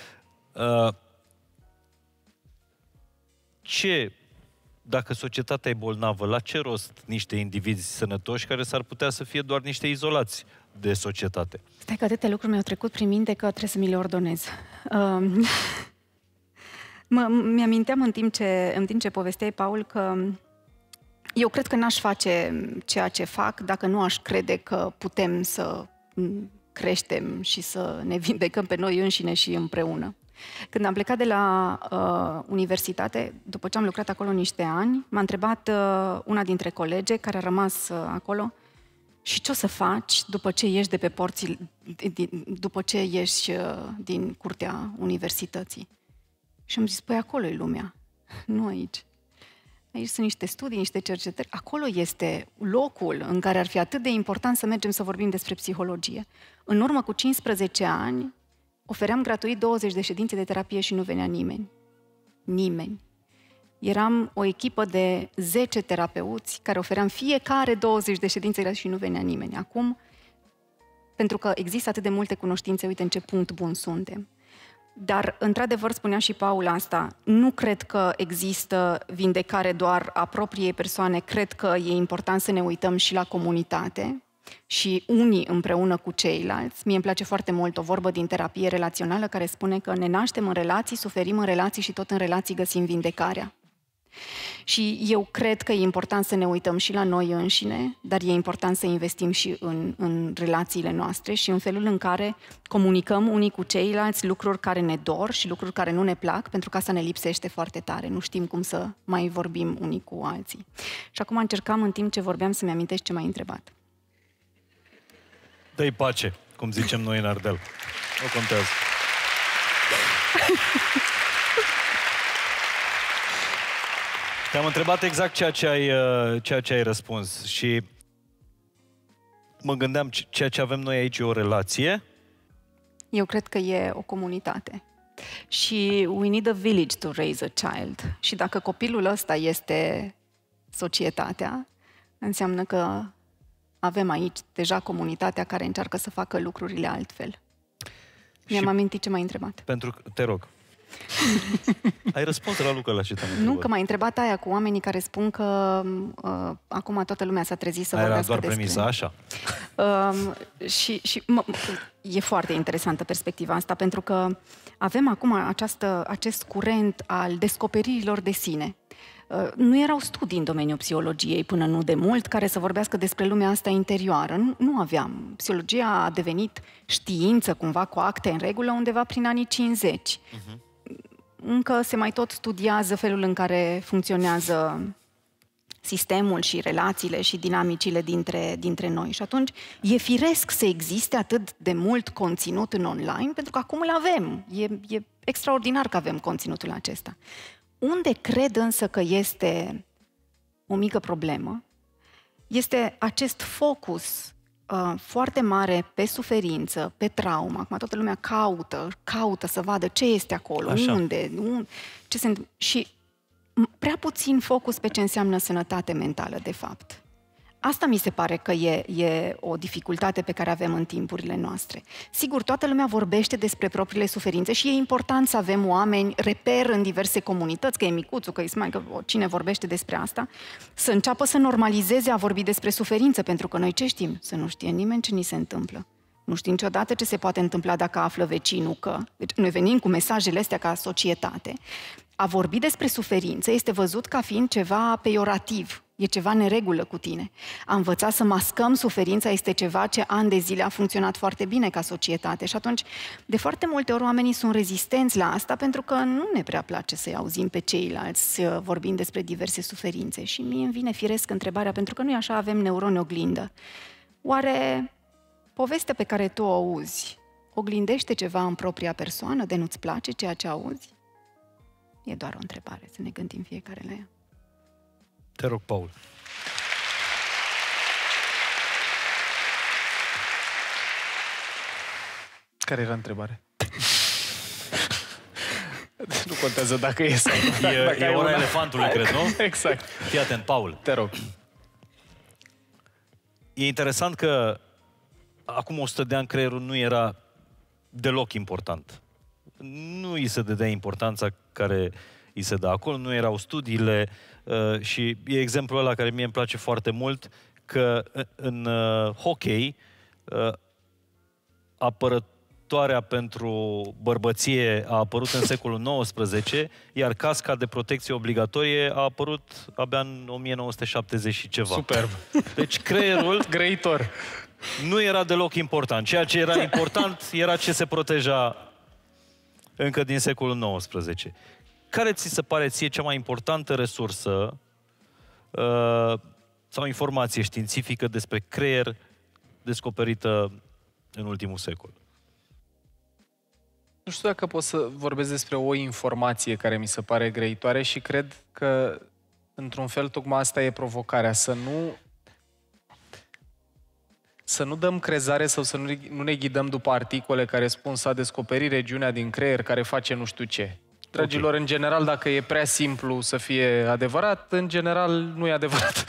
Dacă societatea e bolnavă, la ce rost niște indivizi sănătoși care s-ar putea să fie doar niște izolați de societate? Stai că atâtea lucruri mi-au trecut prin minte că trebuie să mi le ordonez. Mi-aminteam în timp ce povesteai, Paul, că eu cred că n-aș face ceea ce fac dacă nu aș crede că putem să creștem și să ne vindecăm pe noi înșine și împreună. Când am plecat de la universitate, după ce am lucrat acolo niște ani, m-a întrebat una dintre colege care a rămas acolo: și ce o să faci după ce ieși de pe porții, după ce ieși din curtea universității? Și am zis: păi acolo e lumea, nu aici. Aici sunt niște studii, niște cercetări. Acolo este locul în care ar fi atât de important să mergem să vorbim despre psihologie. În urmă cu 15 ani, ofeream gratuit 20 de ședințe de terapie și nu venea nimeni. Nimeni. Eram o echipă de 10 terapeuți care ofeream fiecare 20 de ședințe și nu venea nimeni. Acum, pentru că există atât de multe cunoștințe, uite în ce punct bun suntem. Dar, într-adevăr, spunea și Paul asta, nu cred că există vindecare doar a propriei persoane, cred că e important să ne uităm și la comunitate și unii împreună cu ceilalți. Mie îmi place foarte mult o vorbă din terapie relațională care spune că ne naștem în relații, suferim în relații și tot în relații găsim vindecarea. Și eu cred că e important să ne uităm și la noi înșine, dar e important să investim și în relațiile noastre și în felul în care comunicăm unii cu ceilalți lucruri care ne dor și lucruri care nu ne plac, pentru că asta ne lipsește foarte tare. Nu știm cum să mai vorbim unii cu alții. Și acum încercam în timp ce vorbeam să-mi amintesc ce m-ai întrebat. Dă-i pace, cum zicem noi în Ardel. Nu contează. Te-am întrebat exact ceea ce ai răspuns și mă gândeam, ceea ce avem noi aici e o relație? Eu cred că e o comunitate. Și we need a village to raise a child. Și dacă copilul ăsta este societatea, înseamnă că avem aici deja comunitatea care încearcă să facă lucrurile altfel. Mi-am amintit ce m-ai întrebat. Te rog. Ai răspuns la Luca la ce te-am întrebat. Nu, că m-ai întrebat aia cu oamenii care spun că acum toată lumea s-a trezit să vorbească despre... Era doar premisa, așa? E foarte interesantă perspectiva asta, pentru că avem acum acest curent al descoperirilor de sine. Nu erau studii în domeniul psihologiei până nu de mult care să vorbească despre lumea asta interioară. Nu aveam. Psihologia a devenit știință cumva cu acte în regulă undeva prin anii 50. Încă se mai tot studiază felul în care funcționează sistemul și relațiile și dinamicile dintre noi. Și atunci e firesc să existe atât de mult conținut în online, pentru că acum îl avem. E extraordinar că avem conținutul acesta. Unde cred însă că este o mică problemă, este acest focus foarte mare pe suferință, pe traumă. Acum toată lumea caută să vadă ce este acolo, unde ce se întâmplă. Și prea puțin focus pe ce înseamnă sănătate mentală, de fapt. Asta mi se pare că e o dificultate pe care avem în timpurile noastre. Sigur, toată lumea vorbește despre propriile suferințe și e important să avem oameni reper în diverse comunități, că e Micuțu, că e Ismail, că cine vorbește despre asta, să înceapă să normalizeze a vorbi despre suferință, pentru că noi ce știm? Să nu știe nimeni ce ni se întâmplă. Nu știm niciodată ce se poate întâmpla dacă află vecinul că... Deci noi venim cu mesajele astea ca societate. A vorbi despre suferință este văzut ca fiind ceva peiorativ. E ceva neregulă cu tine. A învăța să mascăm suferința este ceva ce ani de zile a funcționat foarte bine ca societate. Și atunci, de foarte multe ori, oamenii sunt rezistenți la asta pentru că nu ne prea place să-i auzim pe ceilalți vorbind despre diverse suferințe. Și mie îmi vine firesc întrebarea, pentru că noi așa avem neuroni oglindă. Oare povestea pe care tu o auzi oglindește ceva în propria persoană de nu-ți place ceea ce auzi? E doar o întrebare, să ne gândim fiecare la ea. Te rog, Paul. Care era întrebarea? Nu contează dacă e sau nu. E ora elefantului, cred, nu? Exact. Fii atent, Paul. Te rog. E interesant că acum 100 de ani creierul nu era deloc important. Nu îi se dădea importanța care îi se dă acolo, nu erau studiile și e exemplul ăla care mie îmi place foarte mult, că în hockey apărătoarea pentru bărbăție a apărut în secolul XIX, iar casca de protecție obligatorie a apărut abia în 1970 și ceva. Superb. Deci creierul Grăitor. nu era deloc important. Ceea ce era important era ce se proteja încă din secolul XIX. Care ți se pare ție cea mai importantă resursă sau informație științifică despre creier descoperită în ultimul secol? Nu știu dacă pot să vorbesc despre o informație care mi se pare grăitoare și cred că, într-un fel, tocmai asta e provocarea. Să nu dăm crezare sau să nu ne ghidăm după articole care spun s-a descoperit regiunea din creier care face nu știu ce. Dragilor, în general, dacă e prea simplu să fie adevărat, în general nu e adevărat.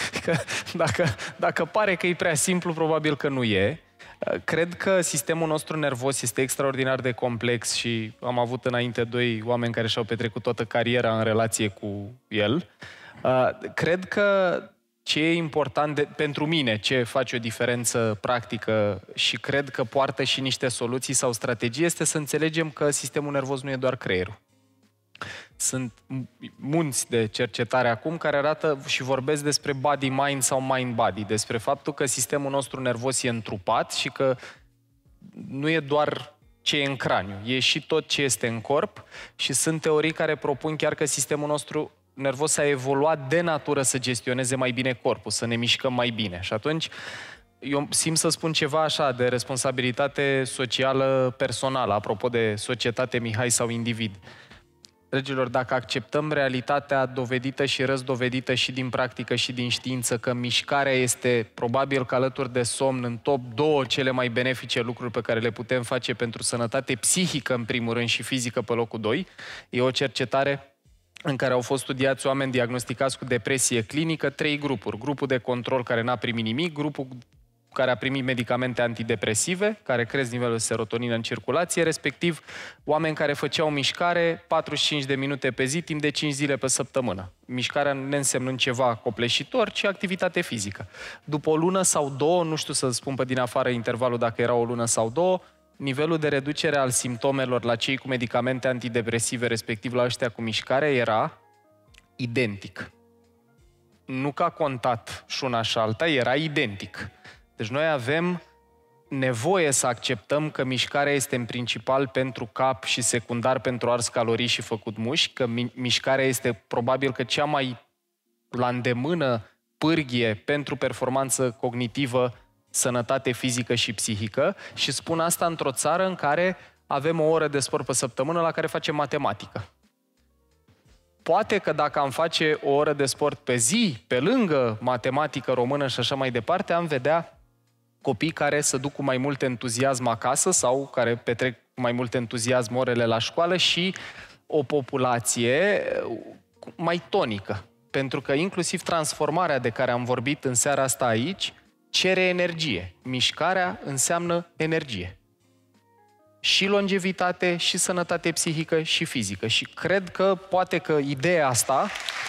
Dacă pare că e prea simplu, probabil că nu e. Cred că sistemul nostru nervos este extraordinar de complex și am avut înainte 2 oameni care și-au petrecut toată cariera în relație cu el. Cred că ce e important pentru mine, ce face o diferență practică și cred că poartă și niște soluții sau strategii, este să înțelegem că sistemul nervos nu e doar creierul. Sunt munți de cercetare acum care arată și vorbesc despre body-mind sau mind-body, despre faptul că sistemul nostru nervos e întrupat și că nu e doar ce e în craniu, e și tot ce este în corp și sunt teorii care propun chiar că sistemul nostru nervos a evoluat de natură să gestioneze mai bine corpul, să ne mișcăm mai bine. Și atunci eu simt să spun ceva așa de responsabilitate socială personală, apropo de societate, Mihai, sau individ. Dragilor, dacă acceptăm realitatea dovedită și răzdovedită și din practică și din știință, că mișcarea este probabil că alături de somn în top 2 cele mai benefice lucruri pe care le putem face pentru sănătate psihică în primul rând și fizică pe locul 2, e o cercetare în care au fost studiați oameni diagnosticați cu depresie clinică, 3 grupuri. Grupul de control care n-a primit nimic, grupul care a primit medicamente antidepresive, care cresc nivelul de serotonină în circulație, respectiv oameni care făceau mișcare 45 de minute pe zi, timp de 5 zile pe săptămână. Mișcarea neînsemnând ceva copleșitor, ci activitate fizică. După o lună sau 2, nu știu să spun pe din afară intervalul dacă era o lună sau 2, nivelul de reducere al simptomelor la cei cu medicamente antidepresive, respectiv la ăștia cu mișcare, era identic. Nu că a contat și una și alta, era identic. Deci noi avem nevoie să acceptăm că mișcarea este în principal pentru cap și secundar pentru ars calorii și făcut mușchi, că mișcarea este probabil că cea mai la îndemână pârghie pentru performanță cognitivă, sănătate fizică și psihică și spun asta într-o țară în care avem o oră de sport pe săptămână la care facem matematică. Poate că dacă am face o oră de sport pe zi, pe lângă matematică română și așa mai departe, am vedea copii care se duc cu mai mult entuziasm acasă sau care petrec cu mai mult entuziasm orele la școală și o populație mai tonică. Pentru că inclusiv transformarea de care am vorbit în seara asta aici cere energie. Mișcarea înseamnă energie. Și longevitate, și sănătate psihică, și fizică. Și cred că poate că ideea asta...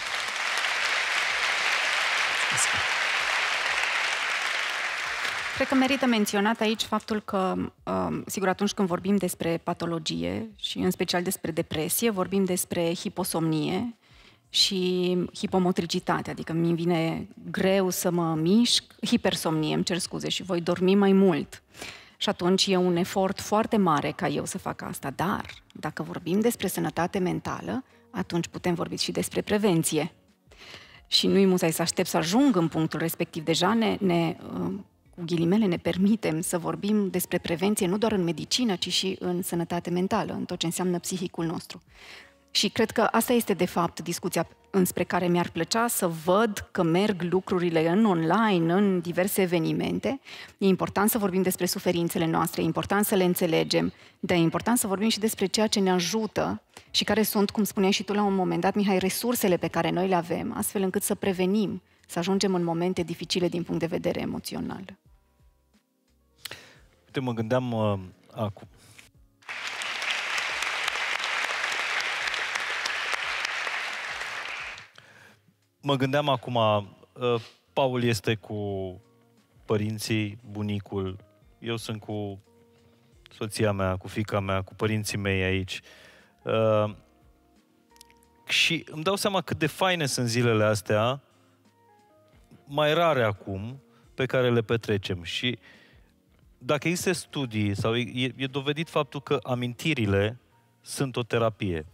Cred că merită menționat aici faptul că, sigur, atunci când vorbim despre patologie și în special despre depresie, vorbim despre hiposomnie și hipomotricitate, adică mi vine greu să mă mișc, hipersomnie, îmi cer scuze, și voi dormi mai mult. Și atunci e un efort foarte mare ca eu să fac asta. Dar, dacă vorbim despre sănătate mentală, atunci putem vorbi și despre prevenție. Și nu-i musai să aștept să ajung în punctul respectiv. Deja cu ghilimele, ne permitem să vorbim despre prevenție nu doar în medicină, ci și în sănătate mentală, în tot ce înseamnă psihicul nostru. Și cred că asta este, de fapt, discuția înspre care mi-ar plăcea să văd că merg lucrurile în online, în diverse evenimente. E important să vorbim despre suferințele noastre, e important să le înțelegem, dar e important să vorbim și despre ceea ce ne ajută și care sunt, cum spuneai și tu la un moment dat, Mihai, resursele pe care noi le avem, astfel încât să prevenim, să ajungem în momente dificile din punct de vedere emoțional. Uite, mă gândeam acum. Mă gândeam acum, Paul este cu părinții, bunicul, eu sunt cu soția mea, cu fiica mea, cu părinții mei aici. Și îmi dau seama cât de faine sunt zilele astea, mai rare acum, pe care le petrecem. Și dacă există studii sau e dovedit faptul că amintirile sunt o terapie.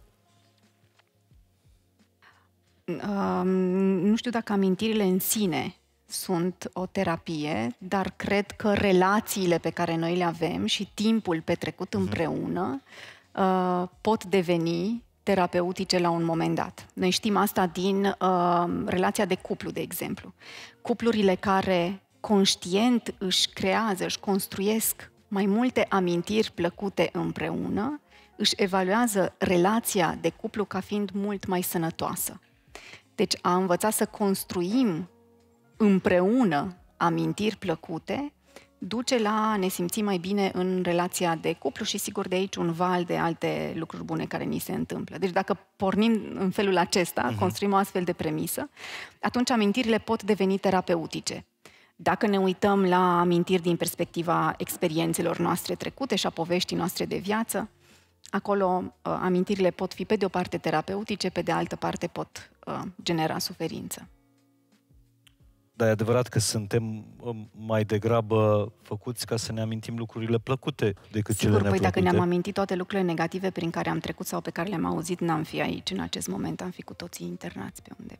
Nu știu dacă amintirile în sine sunt o terapie, dar cred că relațiile pe care noi le avem și timpul petrecut împreună pot deveni terapeutice la un moment dat. Noi știm asta din relația de cuplu, de exemplu. Cuplurile care conștient își creează, își construiesc mai multe amintiri plăcute împreună, își evaluează relația de cuplu ca fiind mult mai sănătoasă. Deci a învăța să construim împreună amintiri plăcute duce la a ne simți mai bine în relația de cuplu și sigur de aici un val de alte lucruri bune care ni se întâmplă. Deci dacă pornim în felul acesta, construim o astfel de premisă, atunci amintirile pot deveni terapeutice. Dacă ne uităm la amintiri din perspectiva experiențelor noastre trecute și a poveștii noastre de viață, acolo amintirile pot fi pe de o parte terapeutice, pe de altă parte pot genera suferință. Dar e adevărat că suntem mai degrabă făcuți ca să ne amintim lucrurile plăcute decât cele neplăcute. Păi dacă ne-am amintit toate lucrurile negative prin care am trecut sau pe care le-am auzit, n-am fi aici în acest moment, am fi cu toții internați pe undeva.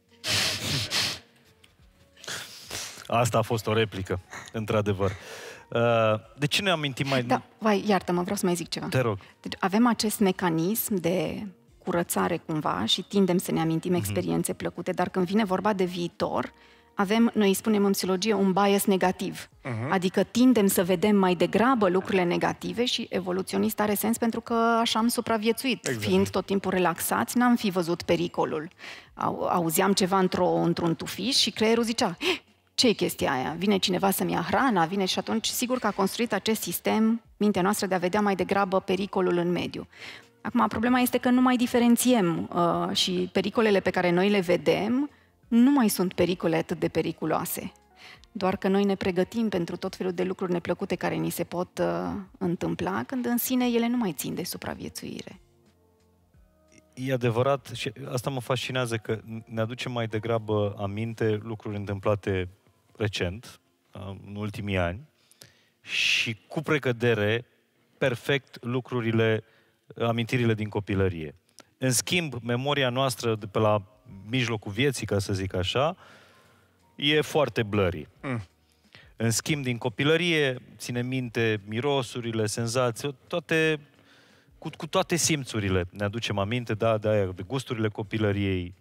Asta a fost o replică, într-adevăr. De ce ne amintim mai... Da, vai, iartă-mă, vreau să mai zic ceva. Te rog. Deci avem acest mecanism de curățare cumva și tindem să ne amintim experiențe plăcute, dar când vine vorba de viitor, avem, noi îi spunem în psihologie, un bias negativ. Adică tindem să vedem mai degrabă lucrurile negative și evoluționist are sens pentru că așa am supraviețuit. Exact. Fiind tot timpul relaxați, n-am fi văzut pericolul. Auzeam ceva într-un tufiș și creierul zicea, ce e chestia aia? Vine cineva să-mi ia hrana? Vine și atunci, sigur că a construit acest sistem, mintea noastră, de a vedea mai degrabă pericolul în mediu. Acum, problema este că nu mai diferențiem și pericolele pe care noi le vedem nu mai sunt pericole atât de periculoase. Doar că noi ne pregătim pentru tot felul de lucruri neplăcute care ni se pot întâmpla, când în sine ele nu mai țin de supraviețuire. E adevărat și asta mă fascinează, că ne aducem mai degrabă aminte lucruri întâmplate recent, în ultimii ani, și cu precădere perfect amintirile din copilărie. În schimb, memoria noastră de pe la mijlocul vieții, ca să zic așa, e foarte blurry. În schimb, din copilărie, ține minte mirosurile, senzații, cu toate simțurile ne aducem aminte, de gusturile copilăriei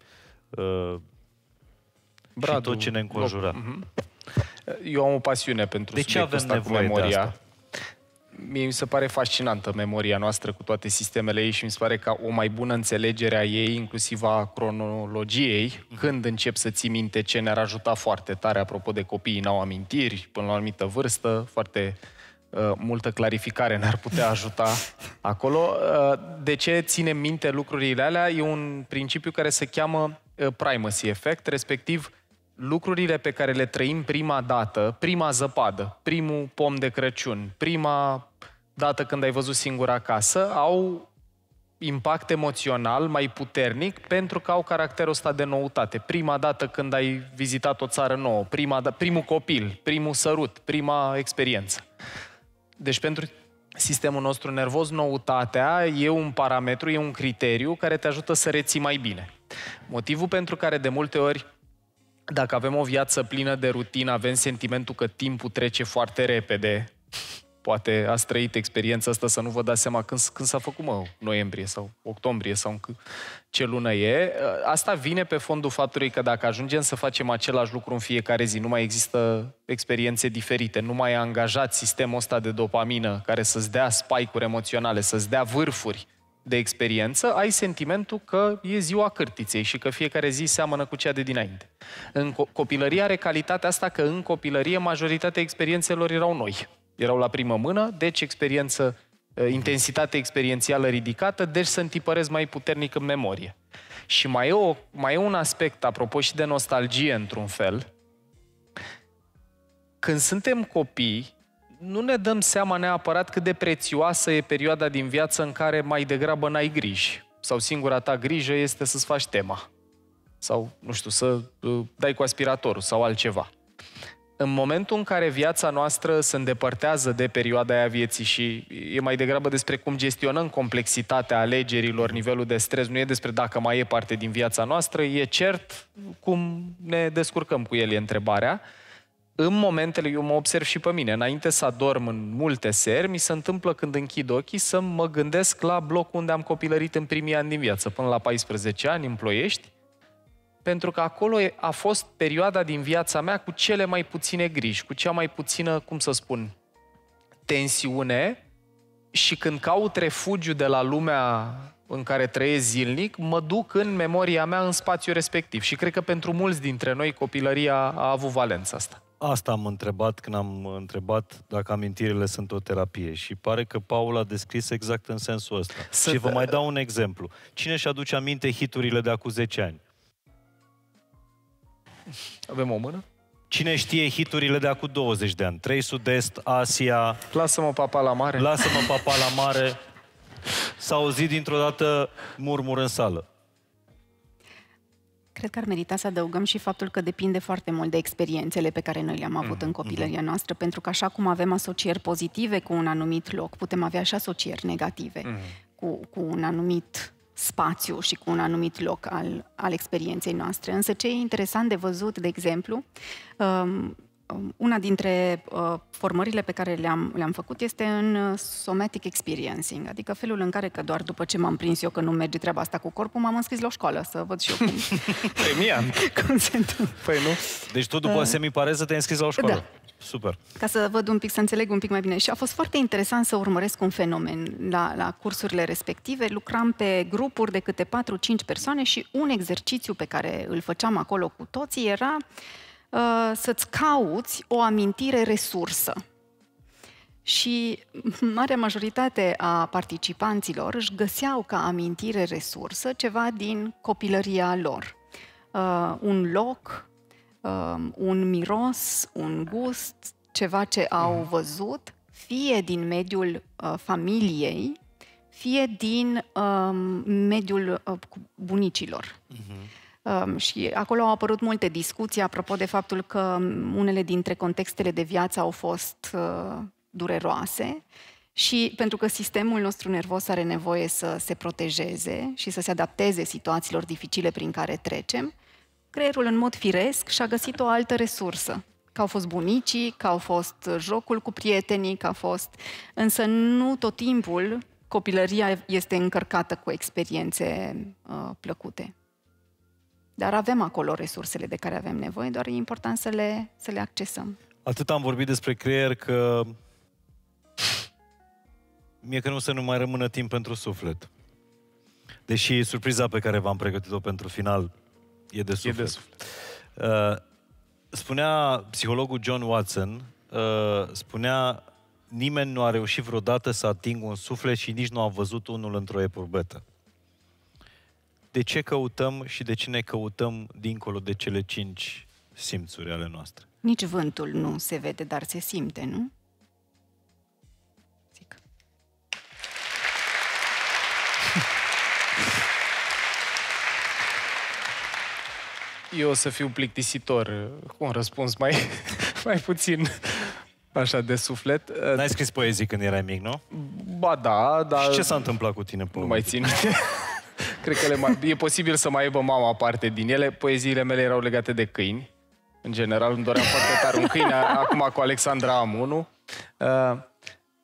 și tot ce ne înconjura. Eu am o pasiune pentru subiectul ăsta cu memoria. Mie mi se pare fascinantă memoria noastră cu toate sistemele ei și mi se pare că o mai bună înțelegere a ei, inclusiv a cronologiei, când încep să ții minte, ce ne-ar ajuta foarte tare, apropo de copiii n-au amintiri, până la o anumită vârstă, foarte multă clarificare ne-ar putea ajuta acolo. De ce ținem minte lucrurile alea? E un principiu care se cheamă primacy effect, respectiv lucrurile pe care le trăim prima dată, prima zăpadă, primul pom de Crăciun, prima dată când ai văzut singur acasă, au impact emoțional mai puternic pentru că au caracterul ăsta de noutate. Prima dată când ai vizitat o țară nouă, primul copil, primul sărut, prima experiență. Deci pentru sistemul nostru nervos, noutatea e un parametru, e un criteriu care te ajută să reții mai bine. Motivul pentru care de multe ori, dacă avem o viață plină de rutină, avem sentimentul că timpul trece foarte repede, poate ați trăit experiența asta să nu vă dați seama când s-a făcut, noiembrie sau octombrie sau ce lună e. Asta vine pe fondul faptului că dacă ajungem să facem același lucru în fiecare zi, nu mai există experiențe diferite, nu mai e angajat sistemul ăsta de dopamină care să-ți dea spike-uri emoționale, să-ți dea vârfuri de experiență, ai sentimentul că e ziua cârtiței și că fiecare zi seamănă cu cea de dinainte. În copilărie are calitatea asta că în copilărie majoritatea experiențelor erau noi. Erau la primă mână, deci intensitate experiențială ridicată, deci se întipăresc mai puternic în memorie. Și mai e un aspect, apropo și de nostalgie într-un fel. Când suntem copii, nu ne dăm seama neapărat cât de prețioasă e perioada din viață în care mai degrabă n-ai griji. Sau singura ta grijă este să-ți faci tema. Sau, nu știu, să dai cu aspiratorul sau altceva. În momentul în care viața noastră se îndepărtează de perioada aia vieții și e mai degrabă despre cum gestionăm complexitatea alegerilor, nivelul de stres, nu e despre dacă mai e parte din viața noastră, e cert cum ne descurcăm cu el, e întrebarea. În momentele, eu mă observ și pe mine, înainte să adorm în multe seri, mi se întâmplă când închid ochii să mă gândesc la blocul unde am copilărit în primii ani din viață, până la 14 ani, în Ploiești, pentru că acolo a fost perioada din viața mea cu cele mai puține griji, cu cea mai puțină, cum să spun, tensiune, și când caut refugiu de la lumea în care trăiesc zilnic, mă duc în memoria mea în spațiul respectiv. Și cred că pentru mulți dintre noi copilăria a avut valența asta. Asta am întrebat când am întrebat dacă amintirile sunt o terapie și pare că Paul a descris exact în sensul ăsta. Și vă mai dau un exemplu. Cine își aduce aminte hiturile de acum 10 ani? Avem o mână? Cine știe hiturile de acum 20 de ani? 3 Sud-Est, Asia... Lasă-mă papa la mare. Lasă-mă papa la mare. S-a auzit dintr-o dată murmur în sală. Cred că ar merita să adăugăm și faptul că depinde foarte mult de experiențele pe care noi le-am avut în copilăria noastră, pentru că așa cum avem asocieri pozitive cu un anumit loc, putem avea și asocieri negative cu un anumit spațiu și cu un anumit loc al experienței noastre. Însă ce e interesant de văzut, de exemplu, una dintre formările pe care le-am făcut este în somatic experiencing, adică felul în care, că doar după ce m-am prins eu că nu merge treaba asta cu corpul, m-am înscris la o școală să văd și eu cum se întâmplă. Păi nu? Deci tu după semipareză te-ai înscris la o școală? Da. Super. Ca să văd un pic, să înțeleg un pic mai bine. Și a fost foarte interesant să urmăresc un fenomen la cursurile respective. Lucram pe grupuri de câte 4-5 persoane și un exercițiu pe care îl făceam acolo cu toții era să-ți cauți o amintire resursă. Și marea majoritate a participanților își găseau ca amintire resursă ceva din copilăria lor. Un loc, un miros, un gust, ceva ce au văzut, fie din mediul familiei, fie din mediul bunicilor. Și acolo au apărut multe discuții apropo de faptul că unele dintre contextele de viață au fost dureroase și pentru că sistemul nostru nervos are nevoie să se protejeze și să se adapteze situațiilor dificile prin care trecem, creierul în mod firesc și-a găsit o altă resursă. Că au fost bunicii, că au fost jocul cu prietenii, că a fost... Însă nu tot timpul copilăria este încărcată cu experiențe plăcute. Dar avem acolo resursele de care avem nevoie, doar e important să le accesăm. Atât am vorbit despre creier că mie că nu să nu mai rămână timp pentru suflet. Deși surpriza pe care v-am pregătit-o pentru final e de suflet. E de suflet. Spunea psihologul John Watson, spunea, nimeni nu a reușit vreodată să atingă un suflet și nici nu a văzut unul într-o epurbetă. De ce căutăm și de ce ne căutăm dincolo de cele 5 simțuri ale noastre? Nici vântul nu se vede, dar se simte, nu? Zic. Eu o să fiu plictisitor cu un răspuns mai puțin așa de suflet. N-ai scris poezii când erai mic, nu? Ba da, dar... Și ce s-a întâmplat cu tine? Nu mai țin. Cred că e posibil să mai aibă mama parte din ele. Poeziile mele erau legate de câini. În general îmi doream foarte tare un câine. Acum cu Alexandra am unul.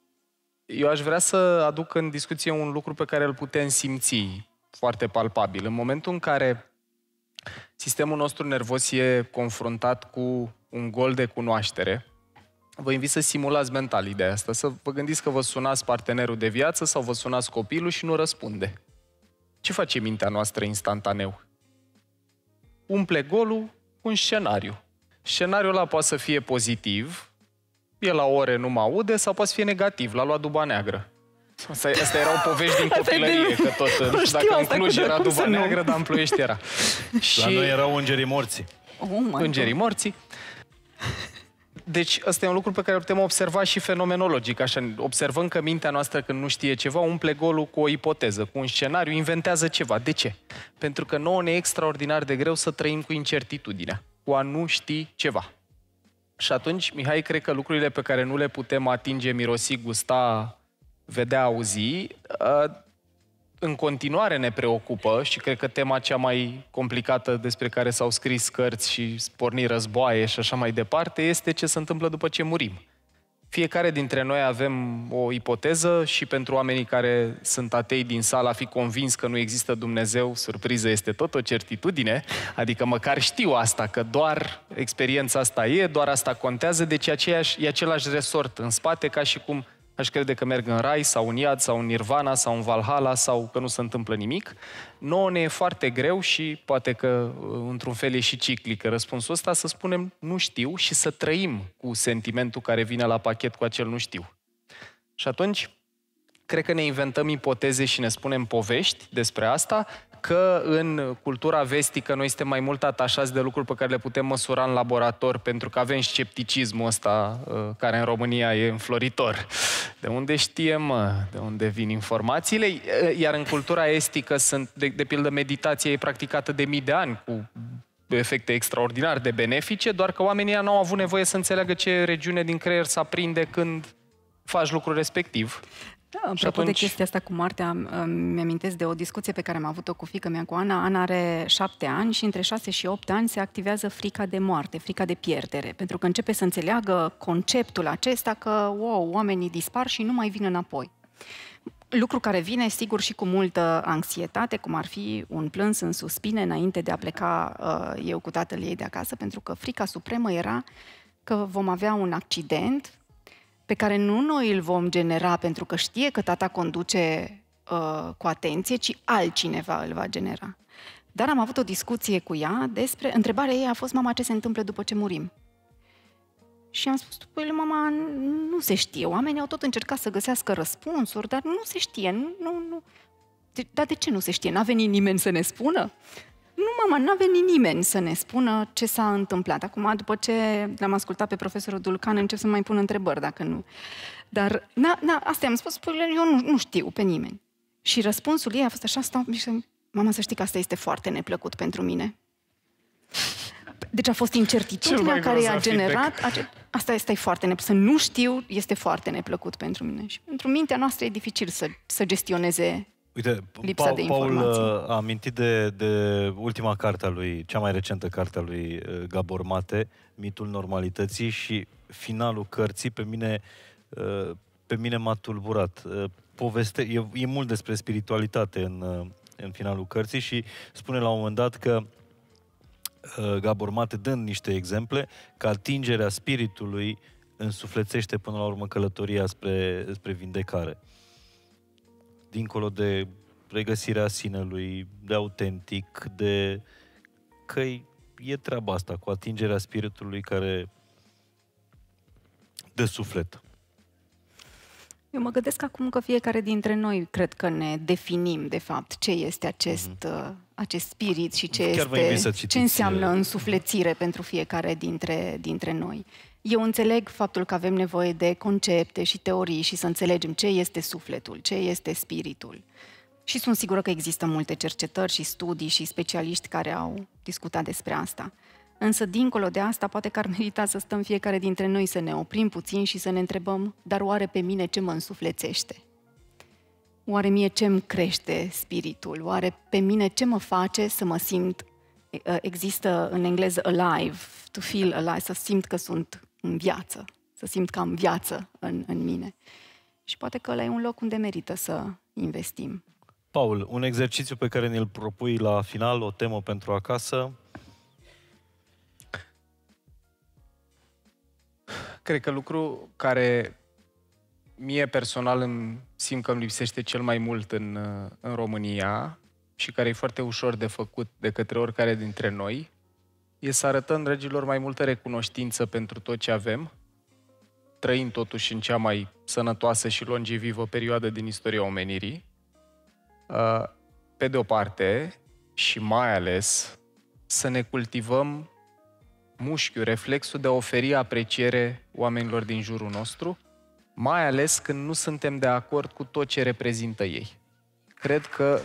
Eu aș vrea să aduc în discuție un lucru pe care îl putem simți foarte palpabil. În momentul în care sistemul nostru nervos e confruntat cu un gol de cunoaștere, vă invit să simulați mental ideea asta, să vă gândiți că vă sunați partenerul de viață sau vă sunați copilul și nu răspunde. Ce face mintea noastră instantaneu? Umple golul cu un scenariu. Scenariul ăla poate să fie pozitiv, e la ore, nu mă aude, sau poate să fie negativ, l-a luat duba neagră. Asta erau povești din copilărie, că tot, nu știu dacă în Cluj era duba neagră, dar în Ploiești era. La noi erau îngerii morții. Îngerii morții. Deci ăsta e un lucru pe care îl putem observa și fenomenologic. Așa, observăm că mintea noastră, când nu știe ceva, umple golul cu o ipoteză, cu un scenariu, inventează ceva. De ce? Pentru că nouă ne e extraordinar de greu să trăim cu incertitudinea, cu a nu ști ceva. Și atunci, Mihai, cred că lucrurile pe care nu le putem atinge, mirosi, gusta, vedea, auzi, în continuare ne preocupă și cred că tema cea mai complicată despre care s-au scris cărți și porni războaie și așa mai departe este ce se întâmplă după ce murim. Fiecare dintre noi avem o ipoteză și pentru oamenii care sunt atei din sală, a fi convins că nu există Dumnezeu, surpriză, este tot o certitudine, adică măcar știu asta, că doar experiența asta e, doar asta contează, deci e același resort în spate, ca și cum aș crede că merg în rai, sau în iad, sau în nirvana, sau în Valhalla, sau că nu se întâmplă nimic. Nouă ne e foarte greu și poate că într-un fel e și ciclic răspunsul ăsta, să spunem nu știu și să trăim cu sentimentul care vine la pachet cu acel nu știu. Și atunci, cred că ne inventăm ipoteze și ne spunem povești despre asta, că în cultura vestică noi suntem mai mult atașați de lucruri pe care le putem măsura în laborator, pentru că avem scepticismul ăsta care în România e înfloritor. De unde știm, de unde vin informațiile? Iar în cultura estică, de pildă, meditația e practicată de mii de ani, cu efecte extraordinar de benefice, doar că oamenii nu au avut nevoie să înțeleagă ce regiune din creier se aprinde când faci lucrul respectiv. Da, apropo de chestia asta cu moartea, mi-amintesc de o discuție pe care am avut-o cu fiica mea, cu Ana. Ana are 7 ani și între 6 și 8 ani se activează frica de moarte, frica de pierdere, pentru că începe să înțeleagă conceptul acesta că, wow, oamenii dispar și nu mai vin înapoi. Lucru care vine, sigur, și cu multă anxietate, cum ar fi un plâns în suspine înainte de a pleca eu cu tatăl ei de acasă, pentru că frica supremă era că vom avea un accident pe care nu noi îl vom genera pentru că știe că tata conduce cu atenție, ci altcineva îl va genera. Dar am avut o discuție cu ea despre... Întrebarea ei a fost, mama, ce se întâmplă după ce murim? Și am spus, păi, mama, nu se știe. Oamenii au tot încercat să găsească răspunsuri, dar nu se știe. Nu. Dar de ce nu se știe? N-a venit nimeni să ne spună? Nu, mama, n-a venit nimeni să ne spună ce s-a întâmplat. Acum, după ce l-am ascultat pe profesorul Dulcan, încep să mai pun întrebări, dacă nu. Dar, asta i-am spus, eu nu știu pe nimeni. Și răspunsul ei a fost așa, mama, să știi că asta este foarte neplăcut pentru mine. Deci a fost incertitudinea care i-a generat... Asta e foarte neplăcut. Să nu știu este foarte neplăcut pentru mine. Și pentru mintea noastră e dificil să gestioneze... Uite, Paul a amintit de ultima carte a lui, cea mai recentă carte a lui Gabor Mate, Mitul normalității, și finalul cărții pe mine m-a tulburat. E mult despre spiritualitate în finalul cărții și spune la un moment dat că Gabor Mate, dând niște exemple, că atingerea spiritului însuflețește până la urmă călătoria spre vindecare. Dincolo de regăsirea sinelui, de autentic, că e treaba asta cu atingerea spiritului care de suflet. Eu mă gândesc acum că fiecare dintre noi cred că ne definim, de fapt, ce este acest spirit și ce înseamnă însuflețire pentru fiecare dintre noi. Eu înțeleg faptul că avem nevoie de concepte și teorii și să înțelegem ce este sufletul, ce este spiritul. Și sunt sigură că există multe cercetări și studii și specialiști care au discutat despre asta. Însă, dincolo de asta, poate că ar merita să stăm fiecare dintre noi să ne oprim puțin și să ne întrebăm, dar oare pe mine ce mă însuflețește? Oare mie ce îmi crește spiritul? Oare pe mine ce mă face să mă simt, există în engleză alive, to feel alive, să simt că sunt în viață, să simt că am viață în mine. Și poate că ăla e un loc unde merită să investim. Paul, un exercițiu pe care ne-l propui la final, o temă pentru acasă? Cred că lucru care mie personal simt că îmi lipsește cel mai mult în România și care e foarte ușor de făcut de către oricare dintre noi, e să arătăm dragilor mai multă recunoștință pentru tot ce avem, trăind totuși în cea mai sănătoasă și longevivă perioadă din istoria omenirii, pe de o parte, și mai ales să ne cultivăm mușchiul, reflexul de a oferi apreciere oamenilor din jurul nostru, mai ales când nu suntem de acord cu tot ce reprezintă ei. Cred că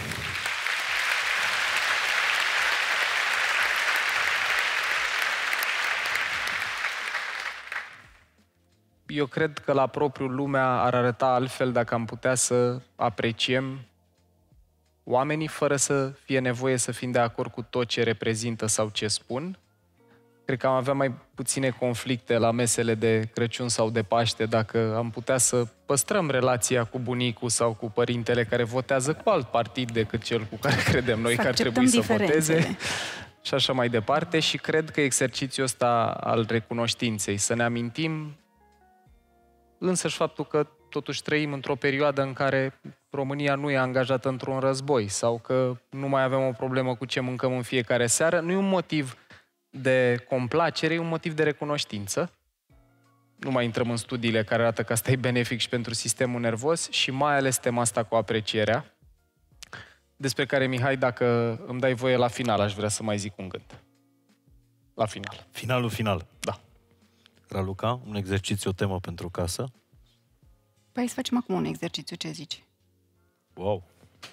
eu cred că la propriu lumea ar arăta altfel dacă am putea să apreciem oamenii fără să fie nevoie să fim de acord cu tot ce reprezintă sau ce spun. Cred că am avea mai puține conflicte la mesele de Crăciun sau de Paște dacă am putea să păstrăm relația cu bunicul sau cu părintele care votează cu alt partid decât cel cu care credem noi că ar trebui să voteze și așa mai departe. Și cred că exercițiul ăsta al recunoștinței, să ne amintim însăși faptul că totuși trăim într-o perioadă în care România nu e angajată într-un război sau că nu mai avem o problemă cu ce mâncăm în fiecare seară, nu e un motiv de complacere, e un motiv de recunoștință. Nu mai intrăm în studiile care arată că asta e benefic și pentru sistemul nervos și mai ales tema asta cu aprecierea, despre care, Mihai, dacă îmi dai voie la final, aș vrea să mai zic un gând. La final. Finalul final. Da. Raluca, un exercițiu, o temă pentru casă? Păi să facem acum un exercițiu, ce zici? Wow!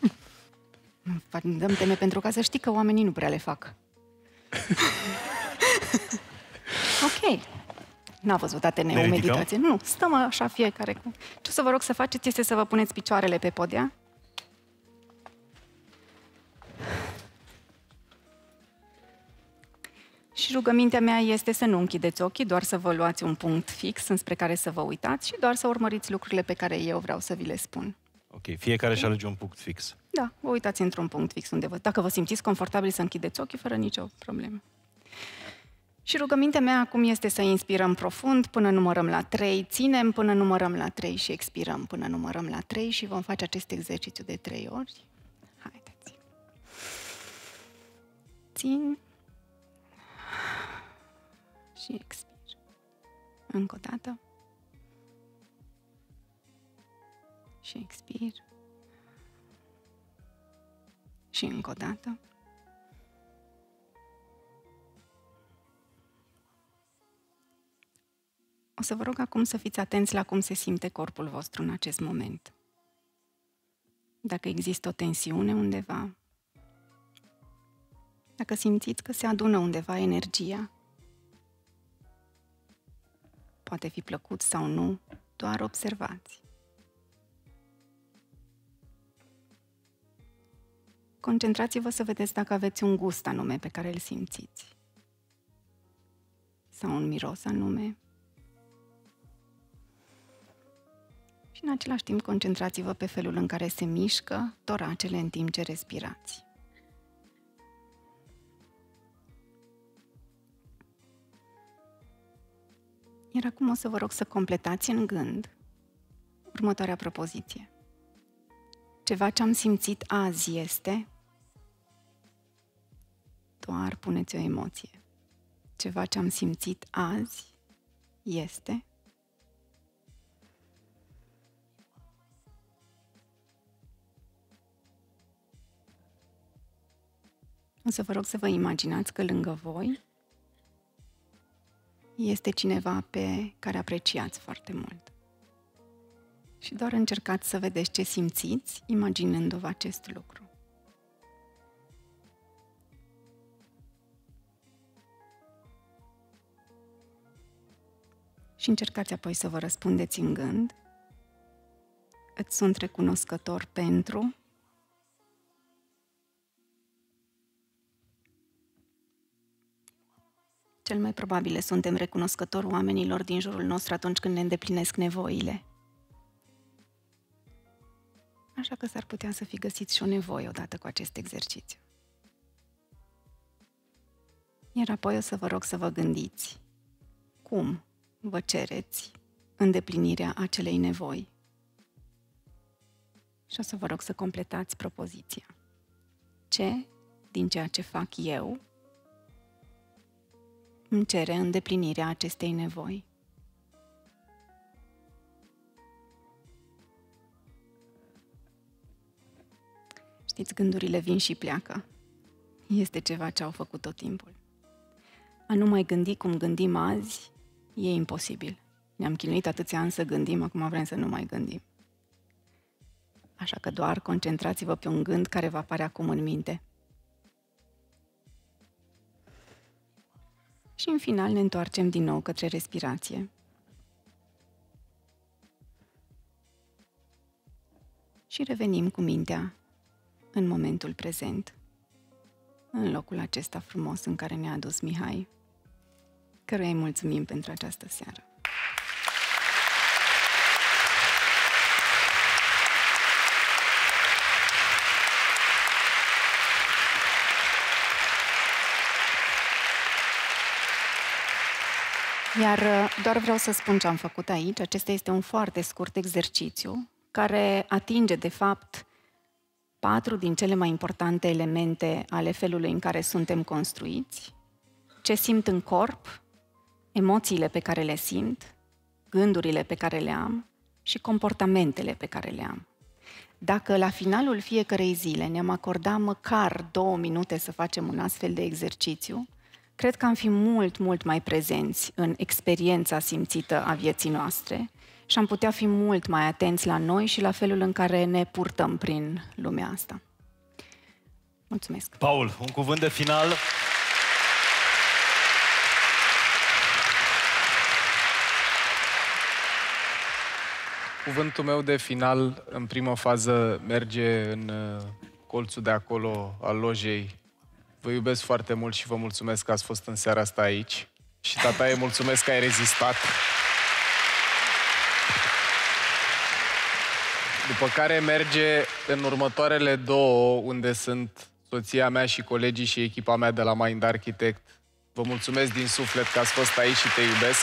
Dăm teme pentru casă, știi că oamenii nu prea le fac. Ok. N-a văzut Ateneu meditație. Nu, stăm așa fiecare cu... Ce o să vă rog să faceți este să vă puneți picioarele pe podea. Și rugămintea mea este să nu închideți ochii, doar să vă luați un punct fix înspre care să vă uitați și doar să urmăriți lucrurile pe care eu vreau să vi le spun. Ok, fiecare își alege un punct fix. Da, vă uitați într-un punct fix unde dacă vă simțiți confortabil să închideți ochii fără nicio problemă. Și rugămintea mea acum este să inspirăm profund până numărăm la 3, ținem până numărăm la 3 și expirăm până numărăm la 3 și vom face acest exercițiu de 3 ori. Haideți. Țin și expir. Încă o dată. Și expir. Și încă o dată. O să vă rog acum să fiți atenți la cum se simte corpul vostru în acest moment. Dacă există o tensiune undeva, dacă simțiți că se adună undeva energia, poate fi plăcut sau nu, doar observați. Concentrați-vă să vedeți dacă aveți un gust anume pe care îl simțiți. Sau un miros anume. Și în același timp concentrați-vă pe felul în care se mișcă toracele în timp ce respirați. Iar acum o să vă rog să completați în gând următoarea propoziție. Ceva ce am simțit azi este... Doar puneți o emoție. Ceva ce am simțit azi este... O să vă rog să vă imaginați că lângă voi este cineva pe care apreciați foarte mult. Și doar încercați să vedeți ce simțiți, imaginându-vă acest lucru. Și încercați apoi să vă răspundeți în gând. Îți sunt recunoscător pentru... Cel mai probabil suntem recunoscători oamenilor din jurul nostru atunci când ne îndeplinesc nevoile. Așa că s-ar putea să fi găsit și o nevoie odată cu acest exercițiu. Iar apoi o să vă rog să vă gândiți cum vă cereți îndeplinirea acelei nevoi. Și o să vă rog să completați propoziția. Ce din ceea ce fac eu îmi cere îndeplinirea acestei nevoi? Știți, gândurile vin și pleacă. Este ceva ce au făcut tot timpul. A nu mai gândi cum gândim azi e imposibil. Ne-am chinuit atâția ani să gândim, acum vrem să nu mai gândim. Așa că doar concentrați-vă pe un gând care va apare acum în minte. Și în final ne întoarcem din nou către respirație. Și revenim cu mintea în momentul prezent, în locul acesta frumos în care ne-a adus Mihai, căruia îi mulțumim pentru această seară. Iar doar vreau să spun ce am făcut aici. Acesta este un foarte scurt exercițiu care atinge, de fapt, 4 din cele mai importante elemente ale felului în care suntem construiți: ce simt în corp, emoțiile pe care le simt, gândurile pe care le am și comportamentele pe care le am. Dacă la finalul fiecărei zile ne-am acordat măcar 2 minute să facem un astfel de exercițiu, cred că am fi mult, mult mai prezenți în experiența simțită a vieții noastre și am putea fi mult mai atenți la noi și la felul în care ne purtăm prin lumea asta. Mulțumesc! Paul, un cuvânt de final. Cuvântul meu de final, în primă fază, merge în colțul de acolo al lojei. Vă iubesc foarte mult și vă mulțumesc că ați fost în seara asta aici. Și tataie, mulțumesc că ai rezistat. După care merge în următoarele 2, unde sunt soția mea și colegii și echipa mea de la Mind Architect. Vă mulțumesc din suflet că ați fost aici și te iubesc.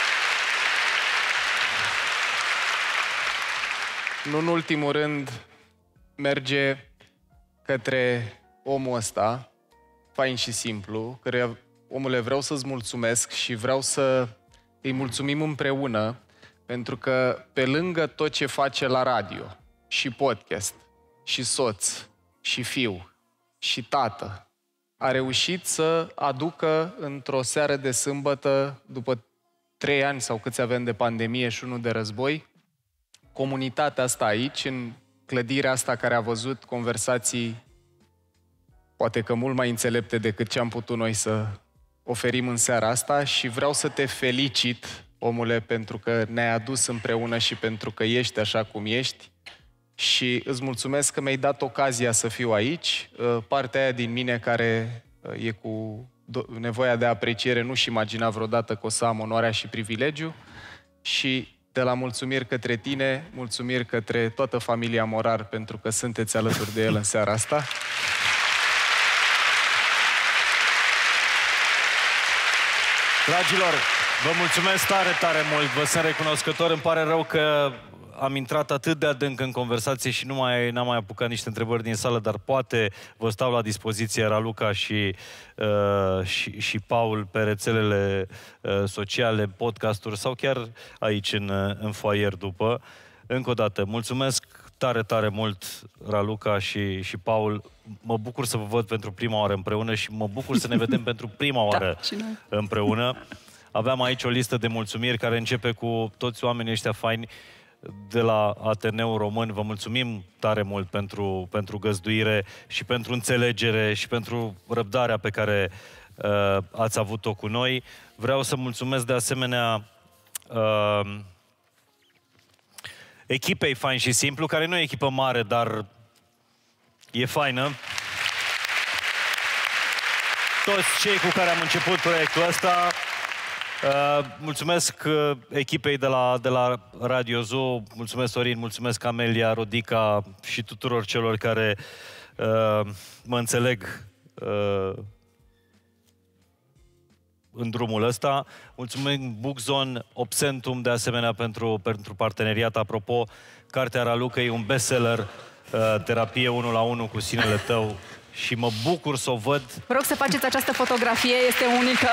Nu în ultimul rând, merge către omul ăsta, fain și simplu, căruia, omule, vreau să-ți mulțumesc și vreau să îi mulțumim împreună, pentru că pe lângă tot ce face la radio, și podcast, și soț, și fiu, și tată, a reușit să aducă într-o seară de sâmbătă, după 3 ani sau câți avem de pandemie și 1 de război, comunitatea asta aici, în clădirea asta care a văzut conversații poate că mult mai înțelepte decât ce am putut noi să oferim în seara asta, și vreau să te felicit, omule, pentru că ne-ai adus împreună și pentru că ești așa cum ești, și îți mulțumesc că mi-ai dat ocazia să fiu aici. Partea aia din mine care e cu nevoia de apreciere nu-și imagina vreodată că o să am onoarea și privilegiu, și de la mulțumiri către tine, mulțumiri către toată familia Morar pentru că sunteți alături de el în seara asta. Dragilor, vă mulțumesc tare, tare mult, vă sunt recunoscător. Îmi pare rău că am intrat atât de adânc în conversație și n-am mai apucat niște întrebări din sală, dar poate vă stau la dispoziție, Raluca și Paul, pe rețelele sociale, podcasturi sau chiar aici în foaier după. Încă o dată, mulțumesc tare, tare mult, Raluca și Paul. Mă bucur să vă văd pentru prima oară împreună și mă bucur să ne vedem pentru prima oară împreună. Aveam aici o listă de mulțumiri care începe cu toți oamenii ăștia faini de la Ateneul Român. Vă mulțumim tare mult pentru găzduire și pentru înțelegere și pentru răbdarea pe care ați avut-o cu noi. Vreau să mulțumesc de asemenea echipei Fain și Simplu, care nu e echipă mare, dar e faină. Toți cei cu care am început proiectul ăsta, Mulțumesc echipei de la Radio Zoo, mulțumesc Sorin, mulțumesc Amelia, Rodica și tuturor celor care mă înțeleg în drumul ăsta. Mulțumim Bookzone, Obsentum, de asemenea, pentru parteneriat. Apropo, cartea Raluca e un bestseller, terapie 1 la 1 cu sinele tău și mă bucur să o văd. Vă rog să faceți această fotografie, este unică.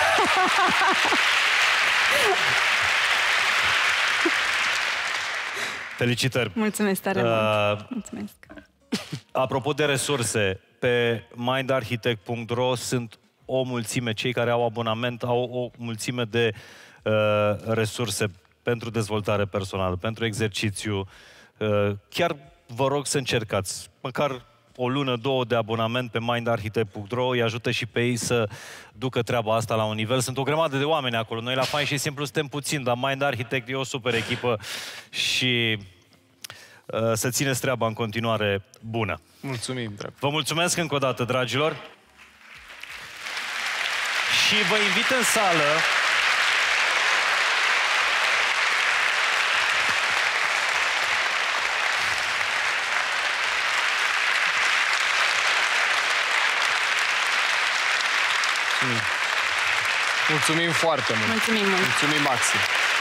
Felicitări! Mulțumesc tare mult! Mulțumesc! Apropo de resurse, pe mindarchitect.ro sunt o mulțime, cei care au abonament au o mulțime de resurse pentru dezvoltare personală, pentru exercițiu. Chiar vă rog să încercați, măcar o lună, 2 de abonament pe mindarchitect.ro, îi ajută și pe ei să ducă treaba asta la un nivel. Sunt o grămadă de oameni acolo. Noi la Fain și Simplu suntem puțini, dar Mind Architect e o super echipă și să țineți treaba în continuare bună. Mulțumim, drag. Vă mulțumesc încă o dată, dragilor. Și vă invit în sală Mulțumim foarte mult. Mulțumim mult. Mulțumim, Maxi.